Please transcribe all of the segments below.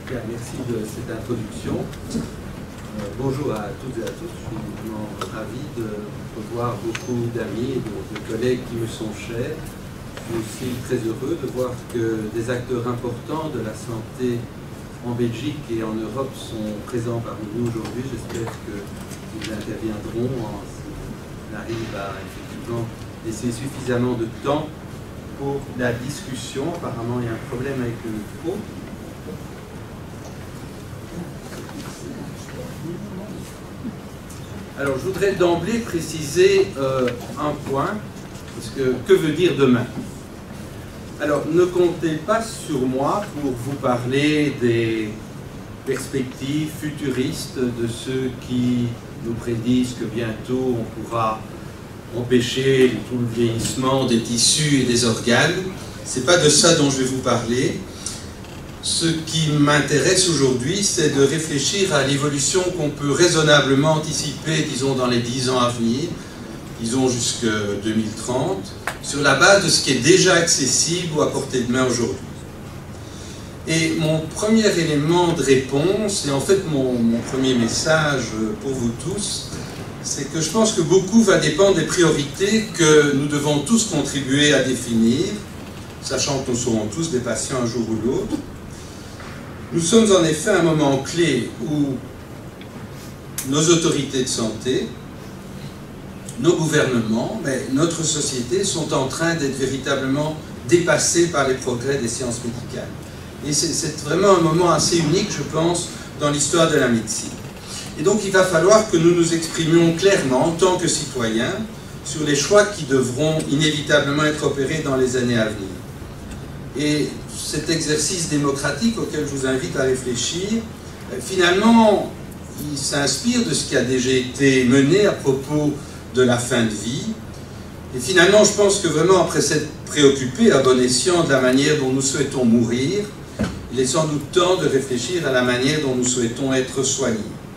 Bien, merci de cette introduction. Bonjour à toutes et à tous. Je suis vraiment ravi de revoir beaucoup d'amis et de collègues qui me sont chers. Je suis aussi très heureux de voir que des acteurs importants de la santé en Belgique et en Europe sont présents parmi nous aujourd'hui. J'espère qu'ils interviendront s'ils arrivent à effectivement laisser suffisamment de temps pour la discussion. Apparemment, il y a un problème avec le micro. Alors, je voudrais d'emblée préciser un point, parce que veut dire demain? Alors, ne comptez pas sur moi pour vous parler des perspectives futuristes de ceux qui nous prédisent que bientôt on pourra empêcher tout le vieillissement des tissus et des organes. Ce n'est pas de ça dont je vais vous parler. Ce qui m'intéresse aujourd'hui, c'est de réfléchir à l'évolution qu'on peut raisonnablement anticiper, disons, dans les 10 ans à venir, disons jusqu'en 2030, sur la base de ce qui est déjà accessible ou à portée de main aujourd'hui. Et mon premier élément de réponse, et en fait mon premier message pour vous tous, c'est que je pense que beaucoup va dépendre des priorités que nous devons tous contribuer à définir, sachant que nous serons tous des patients un jour ou l'autre. Nous sommes en effet à un moment clé où nos autorités de santé, nos gouvernements, mais notre société sont en train d'être véritablement dépassés par les progrès des sciences médicales. Et c'est vraiment un moment assez unique, je pense, dans l'histoire de la médecine. Et donc il va falloir que nous nous exprimions clairement en tant que citoyens sur les choix qui devront inévitablement être opérés dans les années à venir. Et cet exercice démocratique auquel je vous invite à réfléchir, finalement, il s'inspire de ce qui a déjà été mené à propos de la fin de vie. Et finalement, je pense que vraiment, après s'être préoccupé à bon escient de la manière dont nous souhaitons mourir, il est sans doute temps de réfléchir à la manière dont nous souhaitons être soignés.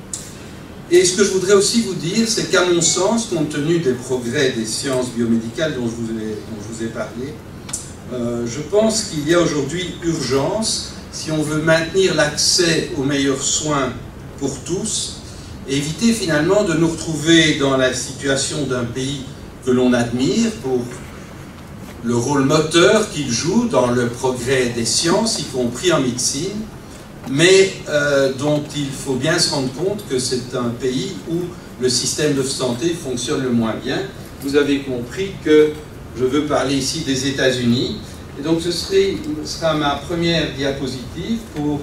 Et ce que je voudrais aussi vous dire, c'est qu'à mon sens, compte tenu des progrès des sciences biomédicales dont je vous ai parlé, je pense qu'il y a aujourd'hui urgence, si on veut maintenir l'accès aux meilleurs soins pour tous, et éviter finalement de nous retrouver dans la situation d'un pays que l'on admire pour le rôle moteur qu'il joue dans le progrès des sciences, y compris en médecine, mais dont il faut bien se rendre compte que c'est un pays où le système de santé fonctionne le moins bien. Vous avez compris que je veux parler ici des États-Unis, et donc ce sera ma première diapositive pour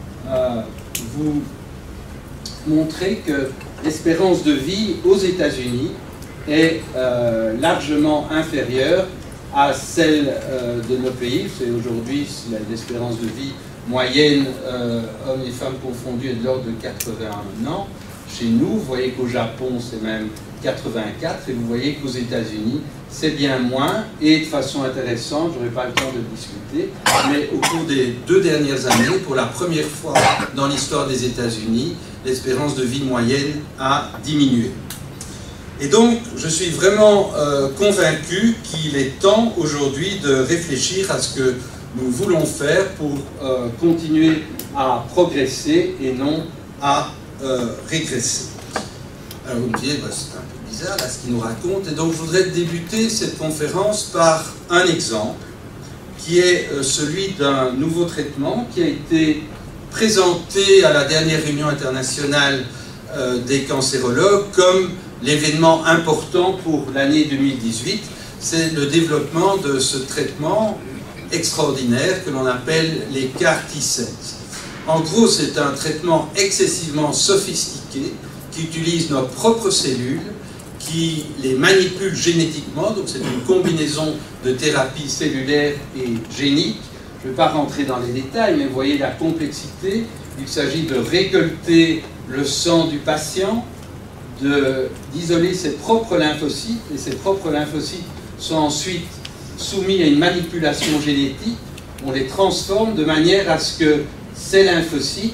vous montrer que l'espérance de vie aux États-Unis est largement inférieure à celle de nos pays. C'est aujourd'hui l'espérance de vie moyenne, hommes et femmes confondus, est de l'ordre de 81 ans. Chez nous, vous voyez qu'au Japon, c'est même 84, et vous voyez qu'aux États-Unis, c'est bien moins, et de façon intéressante, je n'aurai pas le temps de discuter, mais au cours des 2 dernières années, pour la première fois dans l'histoire des États-Unis, l'espérance de vie moyenne a diminué. Et donc, je suis vraiment convaincu qu'il est temps aujourd'hui de réfléchir à ce que nous voulons faire pour continuer à progresser et non à régresser. Alors vous me direz, c'est un peu bizarre là ce qu'il nous raconte, et donc je voudrais débuter cette conférence par un exemple qui est celui d'un nouveau traitement qui a été présenté à la dernière réunion internationale des cancérologues comme l'événement important pour l'année 2018. C'est le développement de ce traitement extraordinaire que l'on appelle les CAR T-cells. En gros, c'est un traitement excessivement sophistiqué qui utilise nos propres cellules, qui les manipule génétiquement, donc c'est une combinaison de thérapie cellulaire et génique. Je ne vais pas rentrer dans les détails, mais vous voyez la complexité. Il s'agit de récolter le sang du patient, d'isoler ses propres lymphocytes, et ces propres lymphocytes sont ensuite soumis à une manipulation génétique. On les transforme de manière à ce que ces lymphocytes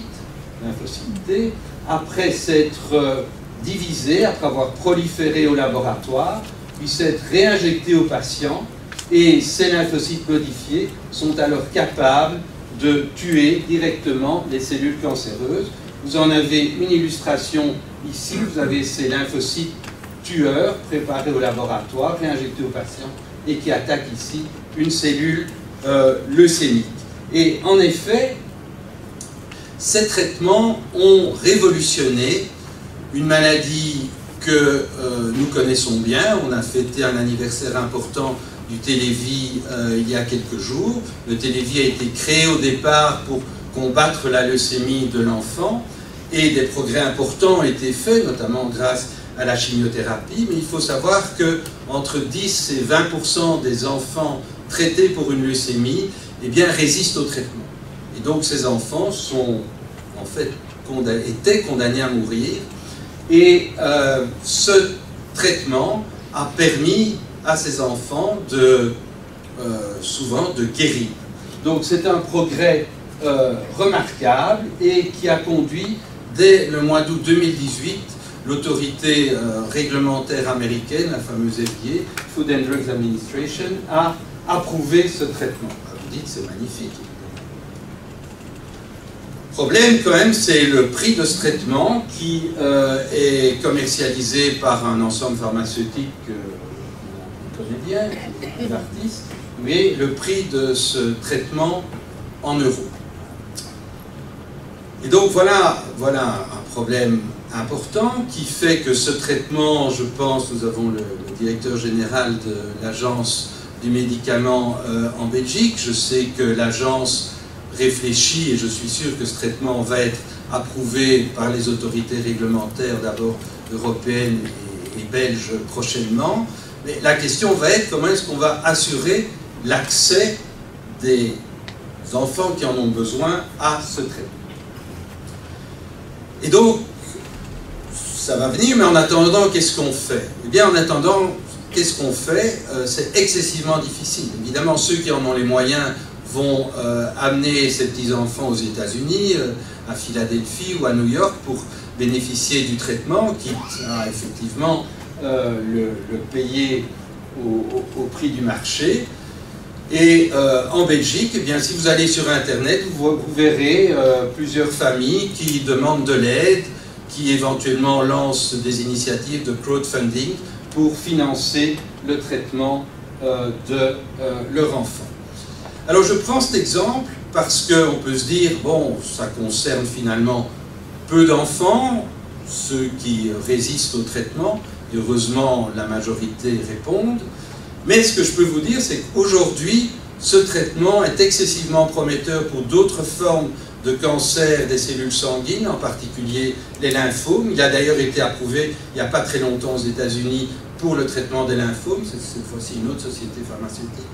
T, après s'être divisés, après avoir proliféré au laboratoire, puissent être réinjectés au patient, et ces lymphocytes modifiés sont alors capables de tuer directement les cellules cancéreuses. Vous en avez une illustration ici, vous avez ces lymphocytes tueurs préparés au laboratoire, réinjectés au patient, et qui attaquent ici une cellule leucémique. Et en effet, ces traitements ont révolutionné une maladie que nous connaissons bien. On a fêté un anniversaire important du Télévis il y a quelques jours. Le Télévis a été créé au départ pour combattre la leucémie de l'enfant, et des progrès importants ont été faits, notamment grâce à la chimiothérapie, mais il faut savoir que entre 10 et 20% des enfants traités pour une leucémie, eh bien, résistent au traitement. Et donc ces enfants sont en fait étaient condamnés à mourir, et ce traitement a permis à ces enfants souvent de guérir. Donc c'est un progrès remarquable, et qui a conduit dès le mois d'août 2018 l'autorité réglementaire américaine, la fameuse FDA, Food and Drugs Administration, a approuvé ce traitement. Vous dites, c'est magnifique. Le problème, quand même, c'est le prix de ce traitement qui est commercialisé par un ensemble pharmaceutique qu'on connaît bien, Novartis, mais le prix de ce traitement en euros. Et donc voilà un problème important qui fait que ce traitement, je pense, nous avons le directeur général de l'agence du médicament en Belgique. Je sais que l'agence réfléchit, et je suis sûr que ce traitement va être approuvé par les autorités réglementaires, d'abord européennes et belges prochainement. Mais la question va être comment est-ce qu'on va assurer l'accès des enfants qui en ont besoin à ce traitement. Et donc, ça va venir, mais en attendant, qu'est-ce qu'on fait? Eh bien, en attendant, qu'est-ce qu'on fait? C'est excessivement difficile. Évidemment, ceux qui en ont les moyens vont amener ces petits-enfants aux États-Unis, à Philadelphie ou à New York, pour bénéficier du traitement, qui va effectivement le payer au prix du marché. Et en Belgique, eh bien, si vous allez sur Internet, vous verrez plusieurs familles qui demandent de l'aide, qui éventuellement lancent des initiatives de crowdfunding pour financer le traitement de leur enfant. Alors je prends cet exemple parce qu'on peut se dire, bon, ça concerne finalement peu d'enfants, ceux qui résistent au traitement, et heureusement la majorité répondent. Mais ce que je peux vous dire, c'est qu'aujourd'hui, ce traitement est excessivement prometteur pour d'autres formes de cancer des cellules sanguines, en particulier les lymphomes. Il a d'ailleurs été approuvé il n'y a pas très longtemps aux États-Unis pour le traitement des lymphomes. C'est cette fois-ci une autre société pharmaceutique.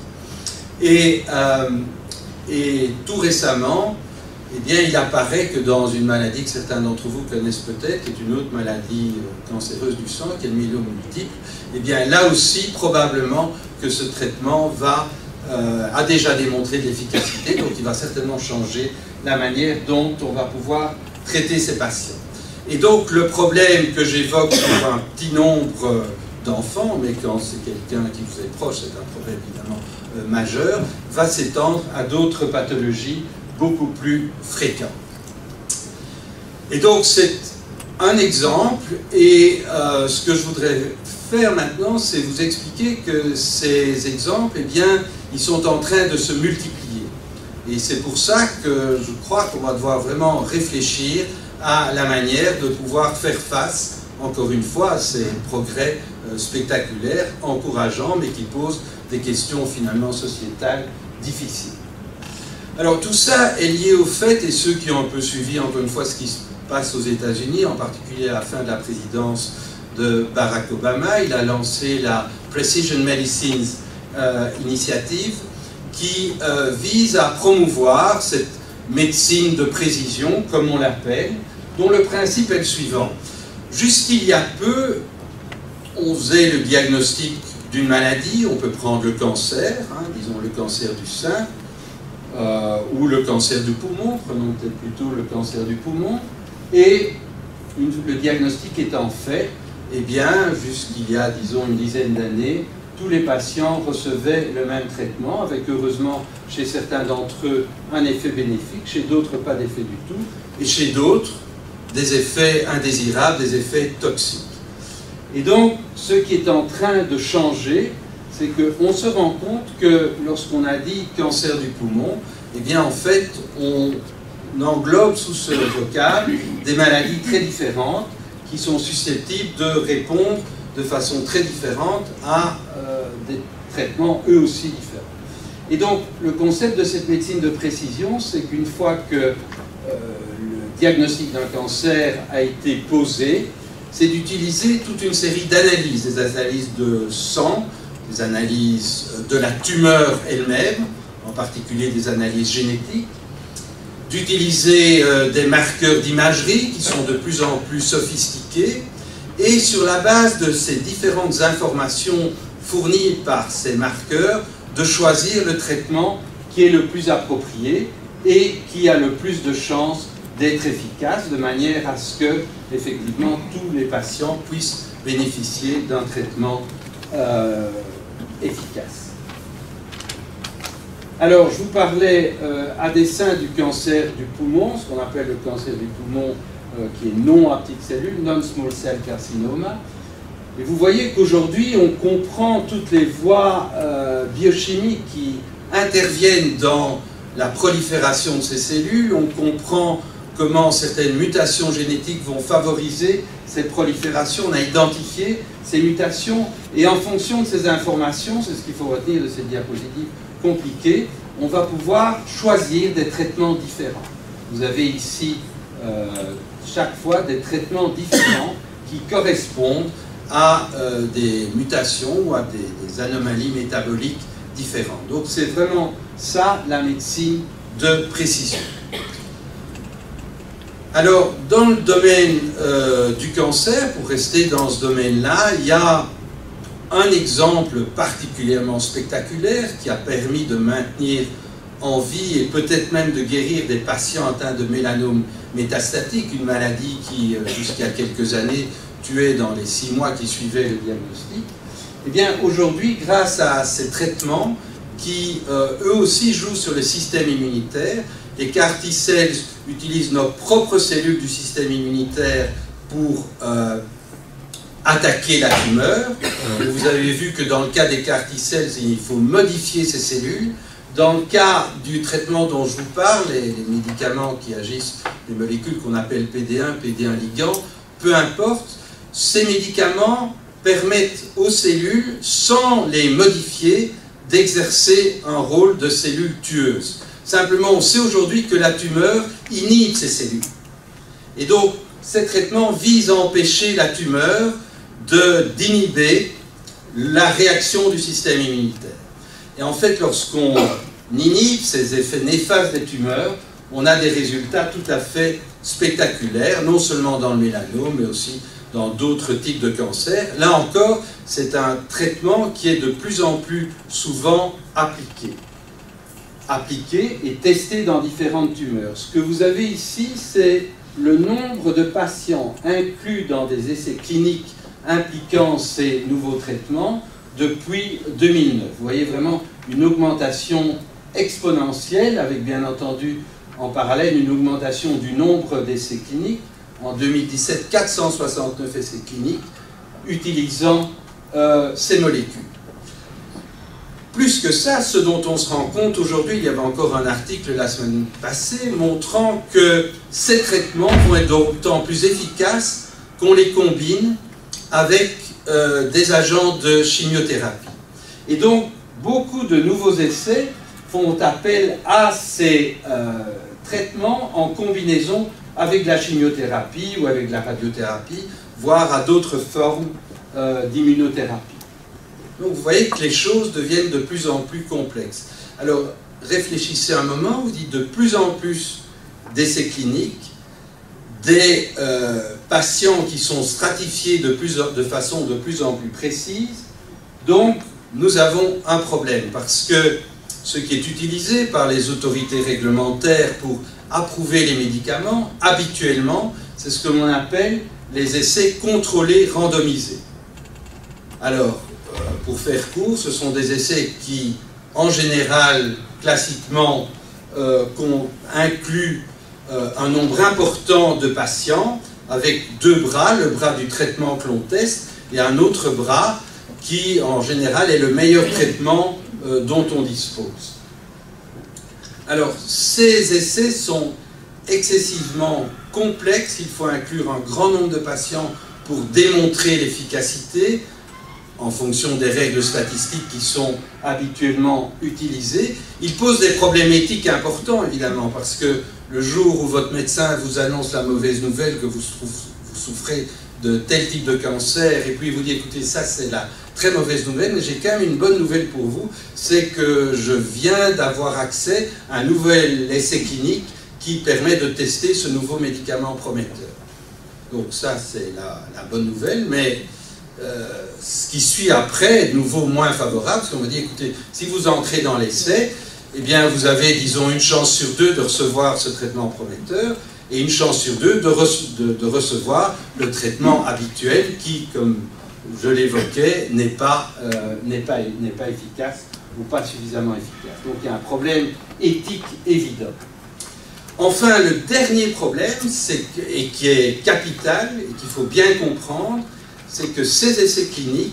Et tout récemment, eh bien, il apparaît que dans une maladie que certains d'entre vous connaissent peut-être, qui est une autre maladie cancéreuse du sang, qui est le myélome multiple, eh bien, là aussi, probablement que ce traitement a déjà démontré de l'efficacité, donc il va certainement changer la manière dont on va pouvoir traiter ces patients. Et donc, le problème que j'évoque pour un petit nombre d'enfants, mais quand c'est quelqu'un qui vous est proche, c'est un problème évidemment majeur, va s'étendre à d'autres pathologies beaucoup plus fréquentes. Et donc c'est un exemple, et ce que je voudrais faire maintenant, c'est vous expliquer que ces exemples, eh bien, ils sont en train de se multiplier. Et c'est pour ça que je crois qu'on va devoir vraiment réfléchir à la manière de pouvoir faire face, encore une fois, à ces progrès spectaculaires, encourageants, mais qui posent des questions finalement sociétales difficiles. Alors tout ça est lié au fait, et ceux qui ont un peu suivi encore une fois ce qui se passe aux États-Unis, en particulier à la fin de la présidence de Barack Obama, il a lancé la Precision Medicines Initiative qui vise à promouvoir cette médecine de précision, comme on l'appelle, dont le principe est le suivant. Jusqu'il y a peu, on faisait le diagnostic d'une maladie, on peut prendre le cancer, hein, disons le cancer du sein, ou le cancer du poumon, prenons peut-être plutôt le cancer du poumon, et le diagnostic étant fait, eh bien, jusqu'il y a, disons, une dizaine d'années, tous les patients recevaient le même traitement, avec heureusement chez certains d'entre eux un effet bénéfique, chez d'autres pas d'effet du tout, et chez d'autres des effets indésirables, des effets toxiques. Et donc, ce qui est en train de changer, c'est qu'on se rend compte que lorsqu'on a dit cancer du poumon, eh bien en fait, on englobe sous ce vocable des maladies très différentes qui sont susceptibles de répondre de façon très différente à des traitements eux aussi différents. Et donc, le concept de cette médecine de précision, c'est qu'une fois que le diagnostic d'un cancer a été posé, c'est d'utiliser toute une série d'analyses, des analyses de sang, des analyses de la tumeur elle-même, en particulier des analyses génétiques, d'utiliser des marqueurs d'imagerie qui sont de plus en plus sophistiqués, et sur la base de ces différentes informations fournies par ces marqueurs, de choisir le traitement qui est le plus approprié et qui a le plus de chances d'être efficace, de manière à ce que, effectivement, tous les patients puissent bénéficier d'un traitement efficace. Alors, je vous parlais à dessein du cancer du poumon, ce qu'on appelle le cancer du poumon qui est non à petites cellules, non-small cell carcinoma. Et vous voyez qu'aujourd'hui, on comprend toutes les voies biochimiques qui interviennent dans la prolifération de ces cellules, on comprend comment certaines mutations génétiques vont favoriser cette prolifération, on a identifié ces mutations, et en fonction de ces informations, c'est ce qu'il faut retenir de cette diapositive compliquée, on va pouvoir choisir des traitements différents. Vous avez ici chaque fois des traitements différents qui correspondent à des mutations ou à des anomalies métaboliques différentes. Donc c'est vraiment ça la médecine de précision. Alors, dans le domaine du cancer, pour rester dans ce domaine-là, il y a un exemple particulièrement spectaculaire qui a permis de maintenir en vie et peut-être même de guérir des patients atteints de mélanome métastatique, une maladie qui, jusqu'à quelques années, tuait dans les 6 mois qui suivaient le diagnostic. Eh bien, aujourd'hui, grâce à ces traitements qui, eux aussi, jouent sur le système immunitaire, les CAR T-cells utilisent nos propres cellules du système immunitaire pour attaquer la tumeur. Vous avez vu que dans le cas des CAR T-cells, il faut modifier ces cellules. Dans le cas du traitement dont je vous parle, les médicaments qui agissent, les molécules qu'on appelle PD1, PD1 ligand, peu importe, ces médicaments permettent aux cellules, sans les modifier, d'exercer un rôle de cellules tueuses. Simplement, on sait aujourd'hui que la tumeur inhibe ces cellules. Et donc, ces traitements visent à empêcher la tumeur d'inhiber la réaction du système immunitaire. Et en fait, lorsqu'on inhibe ces effets néfastes des tumeurs, on a des résultats tout à fait spectaculaires, non seulement dans le mélanome, mais aussi dans d'autres types de cancers. Là encore, c'est un traitement qui est de plus en plus souvent appliqué et testé dans différentes tumeurs. Ce que vous avez ici, c'est le nombre de patients inclus dans des essais cliniques impliquant ces nouveaux traitements depuis 2009. Vous voyez vraiment une augmentation exponentielle, avec bien entendu en parallèle une augmentation du nombre d'essais cliniques. En 2017, 469 essais cliniques utilisant ces molécules. Plus que ça, ce dont on se rend compte aujourd'hui, il y avait encore un article la semaine passée montrant que ces traitements vont être d'autant plus efficaces qu'on les combine avec des agents de chimiothérapie. Et donc, beaucoup de nouveaux essais font appel à ces traitements en combinaison avec la chimiothérapie ou avec la radiothérapie, voire à d'autres formes d'immunothérapie. Donc vous voyez que les choses deviennent de plus en plus complexes. Alors réfléchissez un moment, vous dites de plus en plus d'essais cliniques, des patients qui sont stratifiés de façon de plus en plus précise. Donc nous avons un problème, parce que ce qui est utilisé par les autorités réglementaires pour approuver les médicaments, habituellement, c'est ce que l'on appelle les essais contrôlés randomisés. Alors, pour faire court, ce sont des essais qui, en général, classiquement, incluent un nombre important de patients avec deux bras, le bras du traitement que l'on teste et un autre bras qui, en général, est le meilleur traitement dont on dispose. Alors, ces essais sont excessivement complexes, il faut inclure un grand nombre de patients pour démontrer l'efficacité en fonction des règles statistiques qui sont habituellement utilisées. Ils posent des problèmes éthiques importants, évidemment, parce que le jour où votre médecin vous annonce la mauvaise nouvelle que vous souffrez de tel type de cancer, et puis il vous dit, écoutez, ça c'est la très mauvaise nouvelle, mais j'ai quand même une bonne nouvelle pour vous, c'est que je viens d'avoir accès à un nouvel essai clinique qui permet de tester ce nouveau médicament prometteur. Donc ça c'est la bonne nouvelle, mais ce qui suit après est de nouveau moins favorable, parce qu'on me dit, écoutez, si vous entrez dans l'essai, eh bien vous avez, disons, une chance sur deux de recevoir ce traitement prometteur, et une chance sur deux de recevoir le traitement habituel qui, comme je l'évoquais, n'est pas efficace ou pas suffisamment efficace. Donc il y a un problème éthique évident. Enfin, le dernier problème, et qui est capital, et qu'il faut bien comprendre, c'est que ces essais cliniques,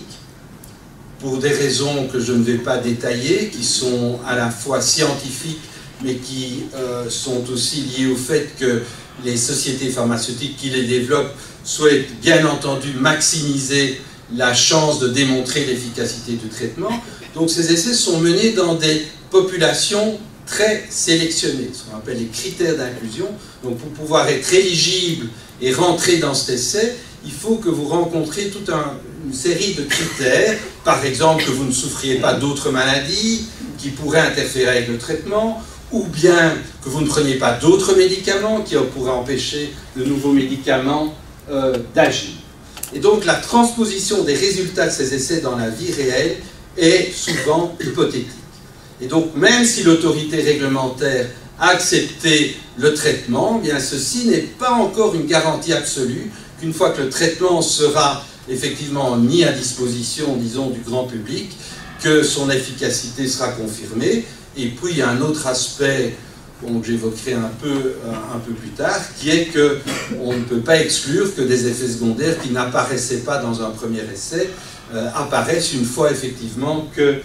pour des raisons que je ne vais pas détailler, qui sont à la fois scientifiques, mais qui sont aussi liées au fait que les sociétés pharmaceutiques qui les développent souhaitent bien entendu maximiser la chance de démontrer l'efficacité du traitement. Donc ces essais sont menés dans des populations très sélectionnées, ce qu'on appelle les critères d'inclusion. Donc pour pouvoir être éligible et rentrer dans cet essai, il faut que vous rencontriez toute une série de critères, par exemple que vous ne souffriez pas d'autres maladies qui pourraient interférer avec le traitement, ou bien que vous ne preniez pas d'autres médicaments qui pourraient empêcher le nouveau médicament d'agir. Et donc la transposition des résultats de ces essais dans la vie réelle est souvent hypothétique. Et donc même si l'autorité réglementaire a accepté le traitement, eh bien ceci n'est pas encore une garantie absolue qu'une fois que le traitement sera effectivement mis à disposition, disons, du grand public, que son efficacité sera confirmée. Et puis il y a un autre aspect que j'évoquerai un peu plus tard, qui est qu'on ne peut pas exclure que des effets secondaires qui n'apparaissaient pas dans un premier essai apparaissent une fois effectivement que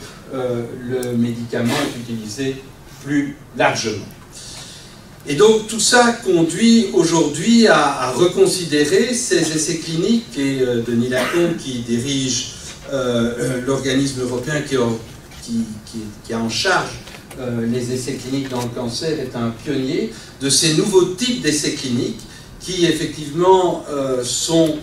le médicament est utilisé plus largement. Et donc tout ça conduit aujourd'hui à reconsidérer ces essais cliniques, et Denis Lacombe, qui dirige l'organisme européen qui a en charge les essais cliniques dans le cancer, est un pionnier de ces nouveaux types d'essais cliniques qui effectivement sont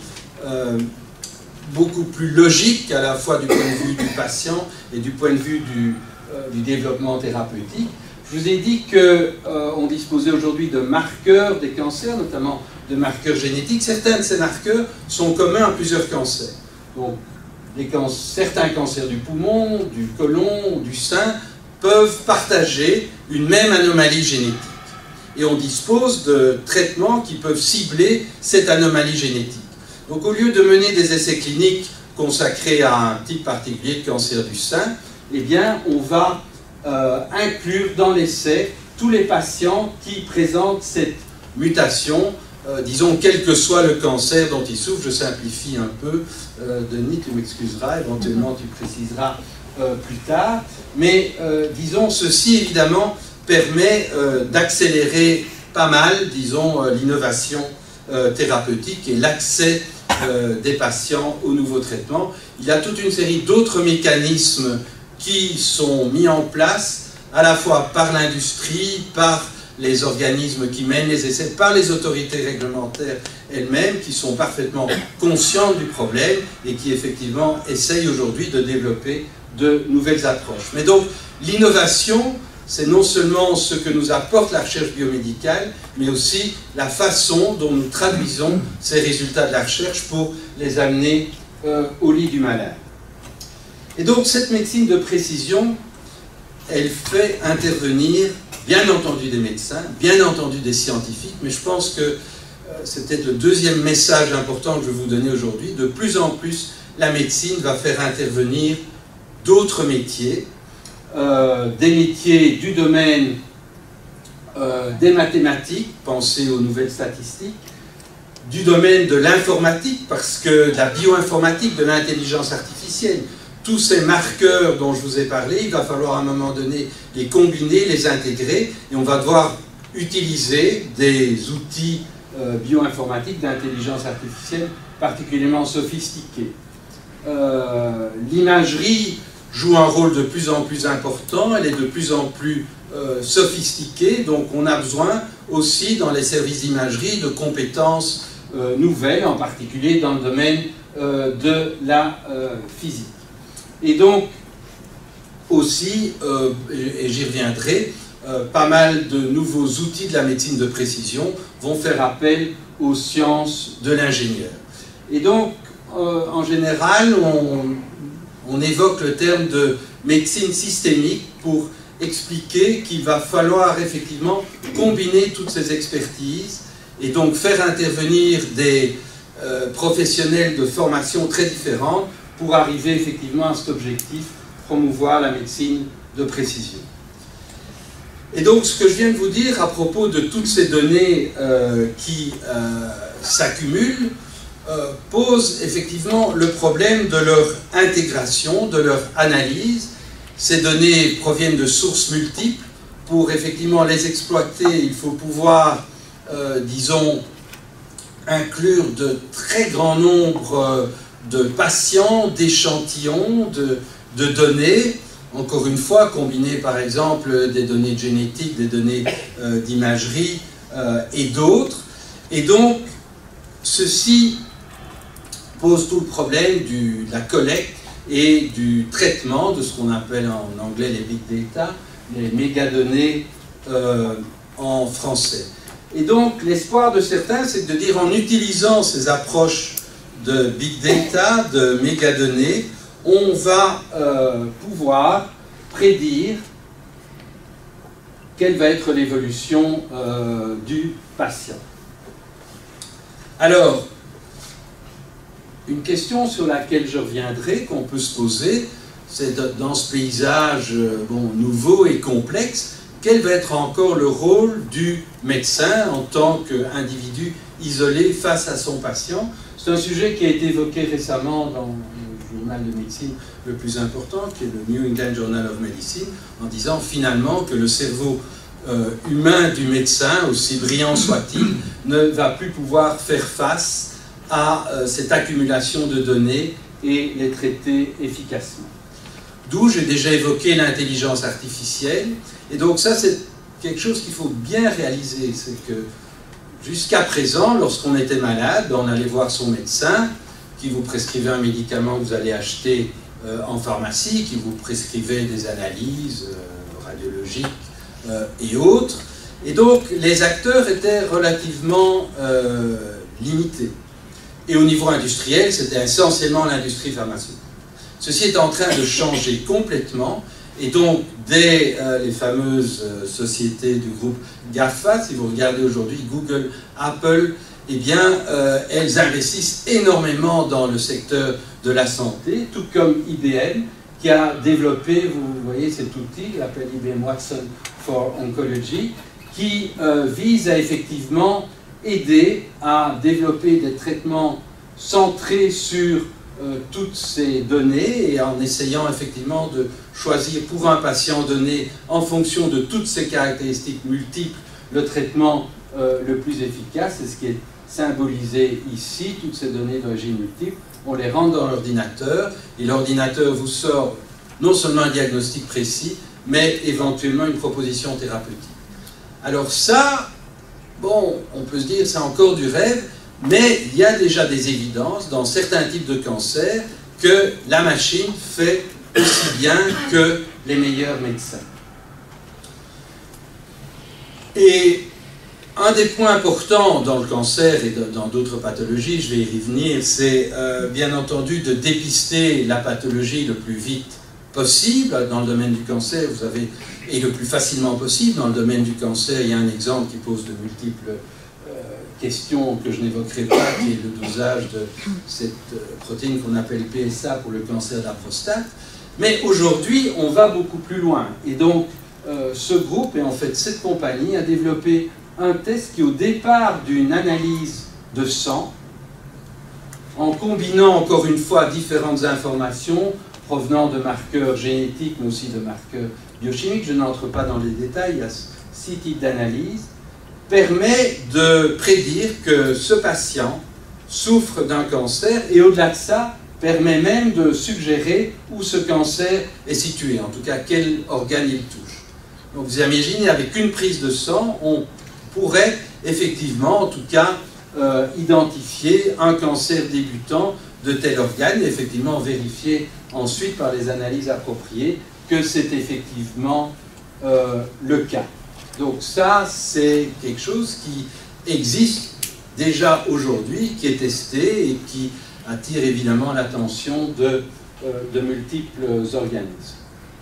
beaucoup plus logiques à la fois du point de vue du patient et du point de vue du développement thérapeutique. Je vous ai dit qu'on disposait aujourd'hui de marqueurs des cancers, notamment de marqueurs génétiques. Certains de ces marqueurs sont communs à plusieurs cancers. Donc, certains cancers du poumon, du côlon, du sein peuvent partager une même anomalie génétique. Et on dispose de traitements qui peuvent cibler cette anomalie génétique. Donc au lieu de mener des essais cliniques consacrés à un type particulier de cancer du sein, eh bien on va inclure dans l'essai tous les patients qui présentent cette mutation, disons quel que soit le cancer dont ils souffrent. Je simplifie un peu, Denis, tu m'excuseras, éventuellement tu préciseras plus tard, mais disons ceci évidemment permet d'accélérer pas mal, disons, l'innovation thérapeutique et l'accès des patients aux nouveaux traitements. Il y a toute une série d'autres mécanismes qui sont mis en place à la fois par l'industrie, par les organismes qui mènent les essais, par les autorités réglementaires elles-mêmes, qui sont parfaitement conscientes du problème et qui effectivement essayent aujourd'hui de développer de nouvelles approches. Mais donc l'innovation, c'est non seulement ce que nous apporte la recherche biomédicale, mais aussi la façon dont nous traduisons ces résultats de la recherche pour les amener au lit du malade. Et donc cette médecine de précision, elle fait intervenir bien entendu des médecins, bien entendu des scientifiques, mais je pense que c'est peut-être le deuxième message important que je vais vous donner aujourd'hui. De plus en plus, la médecine va faire intervenir d'autres métiers, des métiers du domaine des mathématiques, pensez aux nouvelles statistiques, du domaine de l'informatique, parce que de la bioinformatique, de l'intelligence artificielle, tous ces marqueurs dont je vous ai parlé, il va falloir à un moment donné les combiner, les intégrer, et on va devoir utiliser des outils bioinformatiques d'intelligence artificielle particulièrement sophistiqués. L'imagerie joue un rôle de plus en plus important, elle est de plus en plus sophistiquée, donc on a besoin aussi dans les services d'imagerie de compétences nouvelles, en particulier dans le domaine de la physique. Et donc aussi, et j'y reviendrai, pas mal de nouveaux outils de la médecine de précision vont faire appel aux sciences de l'ingénieur. Et donc, en général, on évoque le terme de médecine systémique pour expliquer qu'il va falloir effectivement combiner toutes ces expertises et donc faire intervenir des professionnels de formation très différentes pour arriver effectivement à cet objectif, promouvoir la médecine de précision. Et donc ce que je viens de vous dire à propos de toutes ces données qui s'accumulent pose effectivement le problème de leur intégration, de leur analyse. Ces données proviennent de sources multiples. Pour effectivement les exploiter, il faut pouvoir, disons, inclure de très grands nombres de patients, d'échantillons, de données, encore une fois, combinées par exemple des données génétiques, des données d'imagerie et d'autres. Et donc, ceci pose tout le problème de la collecte et du traitement de ce qu'on appelle en anglais les big data, les mégadonnées en français. Et donc l'espoir de certains, c'est de dire en utilisant ces approches de big data, de mégadonnées, on va pouvoir prédire quelle va être l'évolution du patient. Alors, une question sur laquelle je reviendrai, qu'on peut se poser, c'est dans ce paysage nouveau et complexe, quel va être encore le rôle du médecin en tant qu'individu isolé face à son patient? C'est un sujet qui a été évoqué récemment dans le journal de médecine le plus important, qui est le New England Journal of Medicine, en disant finalement que le cerveau humain du médecin, aussi brillant soit-il, ne va plus pouvoir faire face à cette accumulation de données et les traiter efficacement. D'où j'ai déjà évoqué l'intelligence artificielle. Et donc ça, c'est quelque chose qu'il faut bien réaliser. C'est que jusqu'à présent, lorsqu'on était malade, on allait voir son médecin, qui vous prescrivait un médicament que vous allez acheter en pharmacie, qui vous prescrivait des analyses radiologiques et autres. Et donc, les acteurs étaient relativement limités. Et au niveau industriel, c'était essentiellement l'industrie pharmaceutique. Ceci est en train de changer complètement, et donc dès les fameuses sociétés du groupe GAFA, si vous regardez aujourd'hui Google, Apple, eh bien elles investissent énormément dans le secteur de la santé, tout comme IBM, qui a développé, vous voyez cet outil, il s'appelle IBM Watson for Oncology, qui vise à effectivement aider à développer des traitements centrés sur toutes ces données et en essayant effectivement de choisir pour un patient donné en fonction de toutes ces caractéristiques multiples le traitement le plus efficace. C'est ce qui est symbolisé ici, toutes ces données d'origine multiple. On les rentre dans l'ordinateur et l'ordinateur vous sort non seulement un diagnostic précis, mais éventuellement une proposition thérapeutique. Alors ça, bon, on peut se dire c'est encore du rêve, mais il y a déjà des évidences dans certains types de cancers que la machine fait aussi bien que les meilleurs médecins. Et un des points importants dans le cancer et dans d'autres pathologies, je vais y revenir, c'est bien entendu de dépister la pathologie le plus vite possible. Dans le domaine du cancer, vous avez, et le plus facilement possible, dans le domaine du cancer, il y a un exemple qui pose de multiples questions que je n'évoquerai pas, qui est le dosage de cette protéine qu'on appelle PSA pour le cancer de la prostate. Mais aujourd'hui, on va beaucoup plus loin. Et donc, ce groupe, et en fait cette compagnie, a développé un test qui, au départ d'une analyse de sang, en combinant encore une fois différentes informations provenant de marqueurs génétiques, mais aussi de marqueurs biochimiques, je n'entre pas dans les détails, il y a 6 types d'analyses, permet de prédire que ce patient souffre d'un cancer, et au-delà de ça, permet même de suggérer où ce cancer est situé, en tout cas quel organe il touche. Donc vous imaginez, avec une prise de sang, on pourrait effectivement, en tout cas, identifier un cancer débutant de tel organe, et effectivement vérifier ensuite par les analyses appropriées que c'est effectivement le cas. Donc ça, c'est quelque chose qui existe déjà aujourd'hui, qui est testé et qui attire évidemment l'attention de multiples organismes.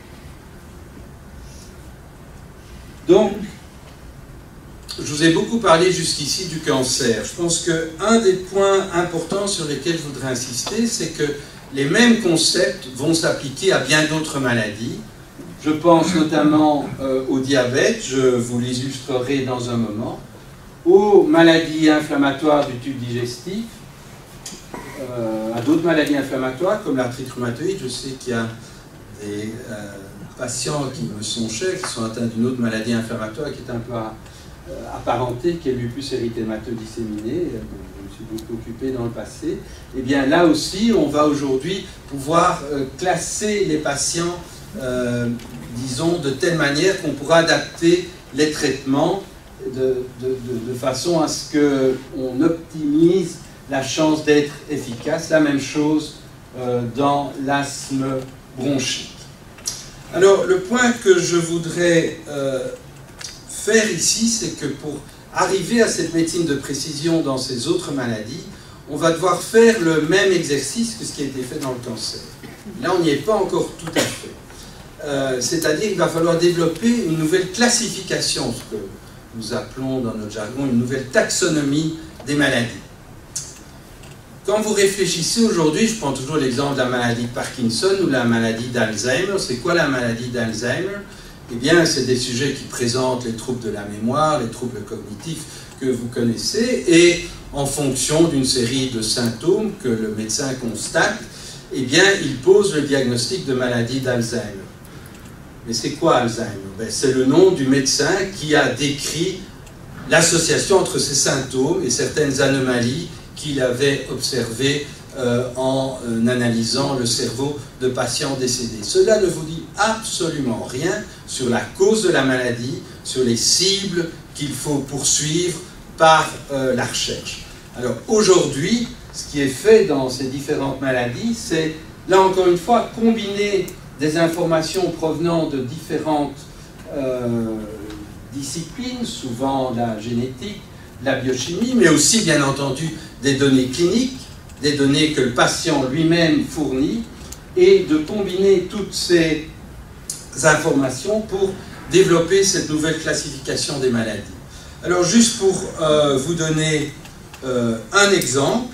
Donc, je vous ai beaucoup parlé jusqu'ici du cancer. Je pense qu'un des points importants sur lesquels je voudrais insister, c'est que les mêmes concepts vont s'appliquer à bien d'autres maladies. Je pense notamment au diabète, je vous l'illustrerai dans un moment, aux maladies inflammatoires du tube digestif, à d'autres maladies inflammatoires comme l'arthrite rhumatoïde. Je sais qu'il y a des patients qui me sont chers, qui sont atteints d'une autre maladie inflammatoire qui est un peu apparentée, qui est le lupus érythémato-disséminé, dont je me suis beaucoup occupé dans le passé. Et bien là aussi, on va aujourd'hui pouvoir classer les patients, disons, de telle manière qu'on pourra adapter les traitements de façon à ce qu'on optimise la chance d'être efficace. La même chose dans l'asthme bronchique. Alors, le point que je voudrais faire ici, c'est que pour arriver à cette médecine de précision dans ces autres maladies, on va devoir faire le même exercice que ce qui a été fait dans le cancer. Là, on n'y est pas encore tout à fait. C'est-à-dire qu'il va falloir développer une nouvelle classification, ce que nous appelons dans notre jargon une nouvelle taxonomie des maladies. Quand vous réfléchissez aujourd'hui, je prends toujours l'exemple de la maladie de Parkinson ou la maladie d'Alzheimer. C'est quoi la maladie d'Alzheimer? Eh bien, c'est des sujets qui présentent les troubles de la mémoire, les troubles cognitifs que vous connaissez, et en fonction d'une série de symptômes que le médecin constate, eh bien, il pose le diagnostic de maladie d'Alzheimer. Mais c'est quoi Alzheimer? C'est le nom du médecin qui a décrit l'association entre ces symptômes et certaines anomalies qu'il avait observées en analysant le cerveau de patients décédés. Cela ne vous dit absolument rien sur la cause de la maladie, sur les cibles qu'il faut poursuivre par la recherche. Alors aujourd'hui, ce qui est fait dans ces différentes maladies, c'est, là encore une fois, combiner des informations provenant de différentes disciplines, souvent la génétique, la biochimie, mais aussi bien entendu des données cliniques, des données que le patient lui-même fournit, et de combiner toutes ces informations pour développer cette nouvelle classification des maladies. Alors juste pour vous donner un exemple,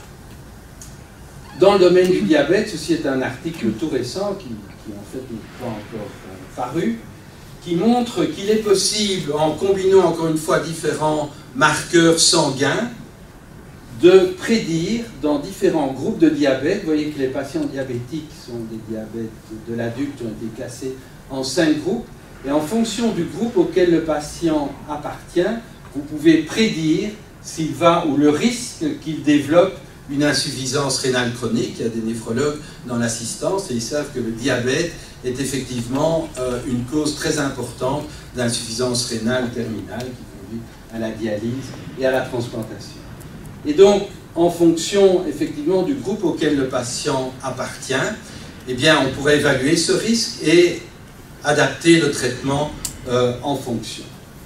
dans le domaine du diabète, ceci est un article tout récent qui en fait n'est pas encore paru, qui montre qu'il est possible, en combinant encore une fois différents marqueurs sanguins, de prédire dans différents groupes de diabète. Vous voyez que les patients diabétiques sont des diabètes de l'adulte, ont été classés en 5 groupes, et en fonction du groupe auquel le patient appartient, vous pouvez prédire s'il va, ou le risque qu'il développe une insuffisance rénale chronique. Il y a des néphrologues dans l'assistance et ils savent que le diabète est effectivement une cause très importante d'insuffisance rénale terminale qui conduit à la dialyse et à la transplantation. Et donc, en fonction effectivement du groupe auquel le patient appartient, eh bien, on pourrait évaluer ce risque et adapter le traitement en fonction.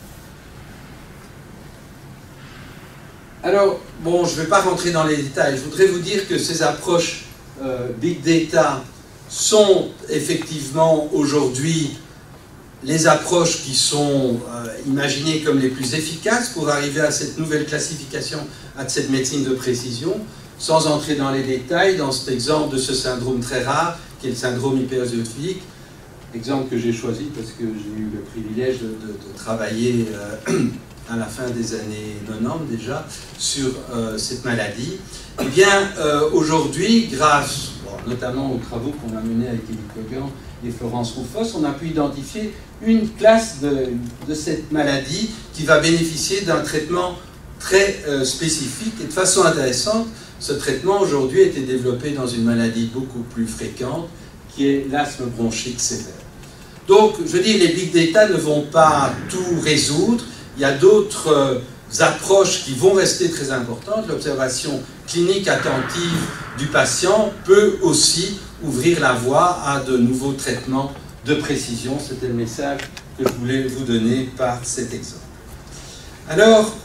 Alors, bon, je ne vais pas rentrer dans les détails. Je voudrais vous dire que ces approches Big Data sont effectivement aujourd'hui les approches qui sont imaginées comme les plus efficaces pour arriver à cette nouvelle classification, à cette médecine de précision, sans entrer dans les détails, dans cet exemple de ce syndrome très rare qui est le syndrome hyperosinophilique. Exemple que j'ai choisi parce que j'ai eu le privilège de travailler à la fin des années 90 déjà sur cette maladie. Eh bien, aujourd'hui, grâce notamment aux travaux qu'on a menés avec Élie Kogan et Florence Roufos, on a pu identifier une classe de cette maladie qui va bénéficier d'un traitement très spécifique. Et de façon intéressante, ce traitement aujourd'hui a été développé dans une maladie beaucoup plus fréquente, qui est l'asthme bronchique sévère. Donc, je dis, les big data ne vont pas tout résoudre. Il y a d'autres approches qui vont rester très importantes. L'observation clinique attentive du patient peut aussi ouvrir la voie à de nouveaux traitements de précision. C'était le message que je voulais vous donner par cet exemple. Alors,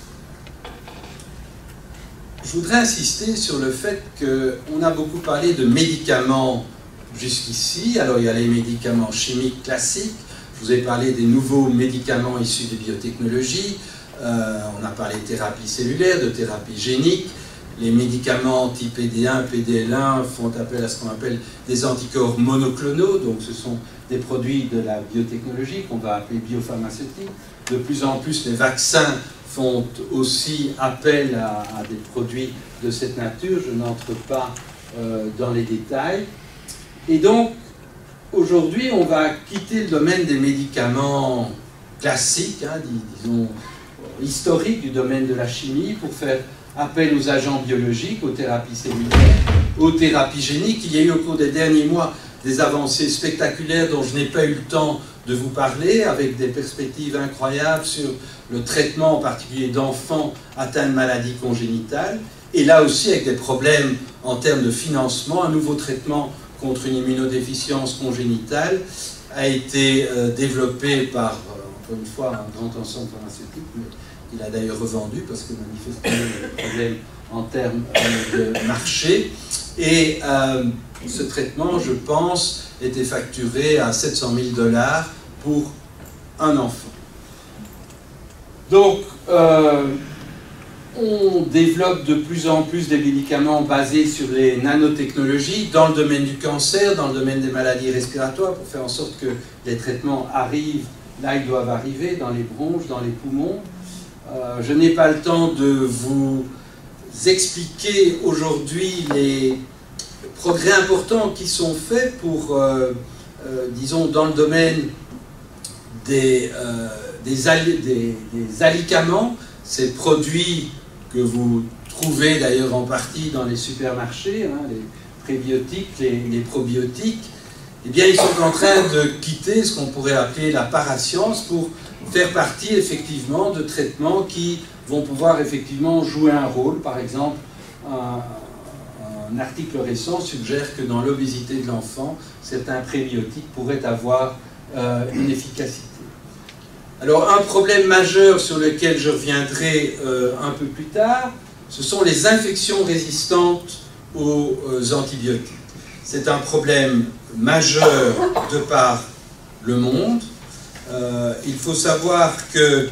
je voudrais insister sur le fait qu'on a beaucoup parlé de médicaments jusqu'ici. Alors, il y a les médicaments chimiques classiques. Je vous ai parlé des nouveaux médicaments issus des biotechnologies. On a parlé de thérapie cellulaire, de thérapie génique. Les médicaments anti-PD1, PDL1 font appel à ce qu'on appelle des anticorps monoclonaux. Donc, ce sont des produits de la biotechnologie qu'on va appeler biopharmaceutiques. De plus en plus, les vaccins font aussi appel à des produits de cette nature. Je n'entre pas dans les détails. Et donc, aujourd'hui, on va quitter le domaine des médicaments classiques, hein, disons historiques du domaine de la chimie, pour faire appel aux agents biologiques, aux thérapies cellulaires, aux thérapies géniques. Il y a eu au cours des derniers mois des avancées spectaculaires dont je n'ai pas eu le temps de vous parler, avec des perspectives incroyables sur le traitement en particulier d'enfants atteints de maladies congénitales, et là aussi avec des problèmes en termes de financement. Un nouveau traitement contre une immunodéficience congénitale a été développé par, encore une fois, un grand ensemble pharmaceutique, mais il a d'ailleurs revendu parce que manifestement il y a des problèmes en termes de marché. Et ce traitement, je pense, était facturé à 700 000 $ pour un enfant. Donc, on développe de plus en plus des médicaments basés sur les nanotechnologies dans le domaine du cancer, dans le domaine des maladies respiratoires, pour faire en sorte que les traitements arrivent là ils doivent arriver, dans les bronches, dans les poumons. Je n'ai pas le temps de vous expliquer aujourd'hui les progrès importants qui sont faits pour, disons, dans le domaine des alicaments, ces produits que vous trouvez d'ailleurs en partie dans les supermarchés, hein, les prébiotiques, les probiotiques. Eh bien, ils sont en train de quitter ce qu'on pourrait appeler la parascience pour faire partie effectivement de traitements qui vont pouvoir effectivement jouer un rôle. Par exemple, un article récent suggère que dans l'obésité de l'enfant, certains prébiotiques pourraient avoir une efficacité. Alors, un problème majeur sur lequel je reviendrai un peu plus tard, ce sont les infections résistantes aux antibiotiques. C'est un problème majeur de par le monde. Il faut savoir que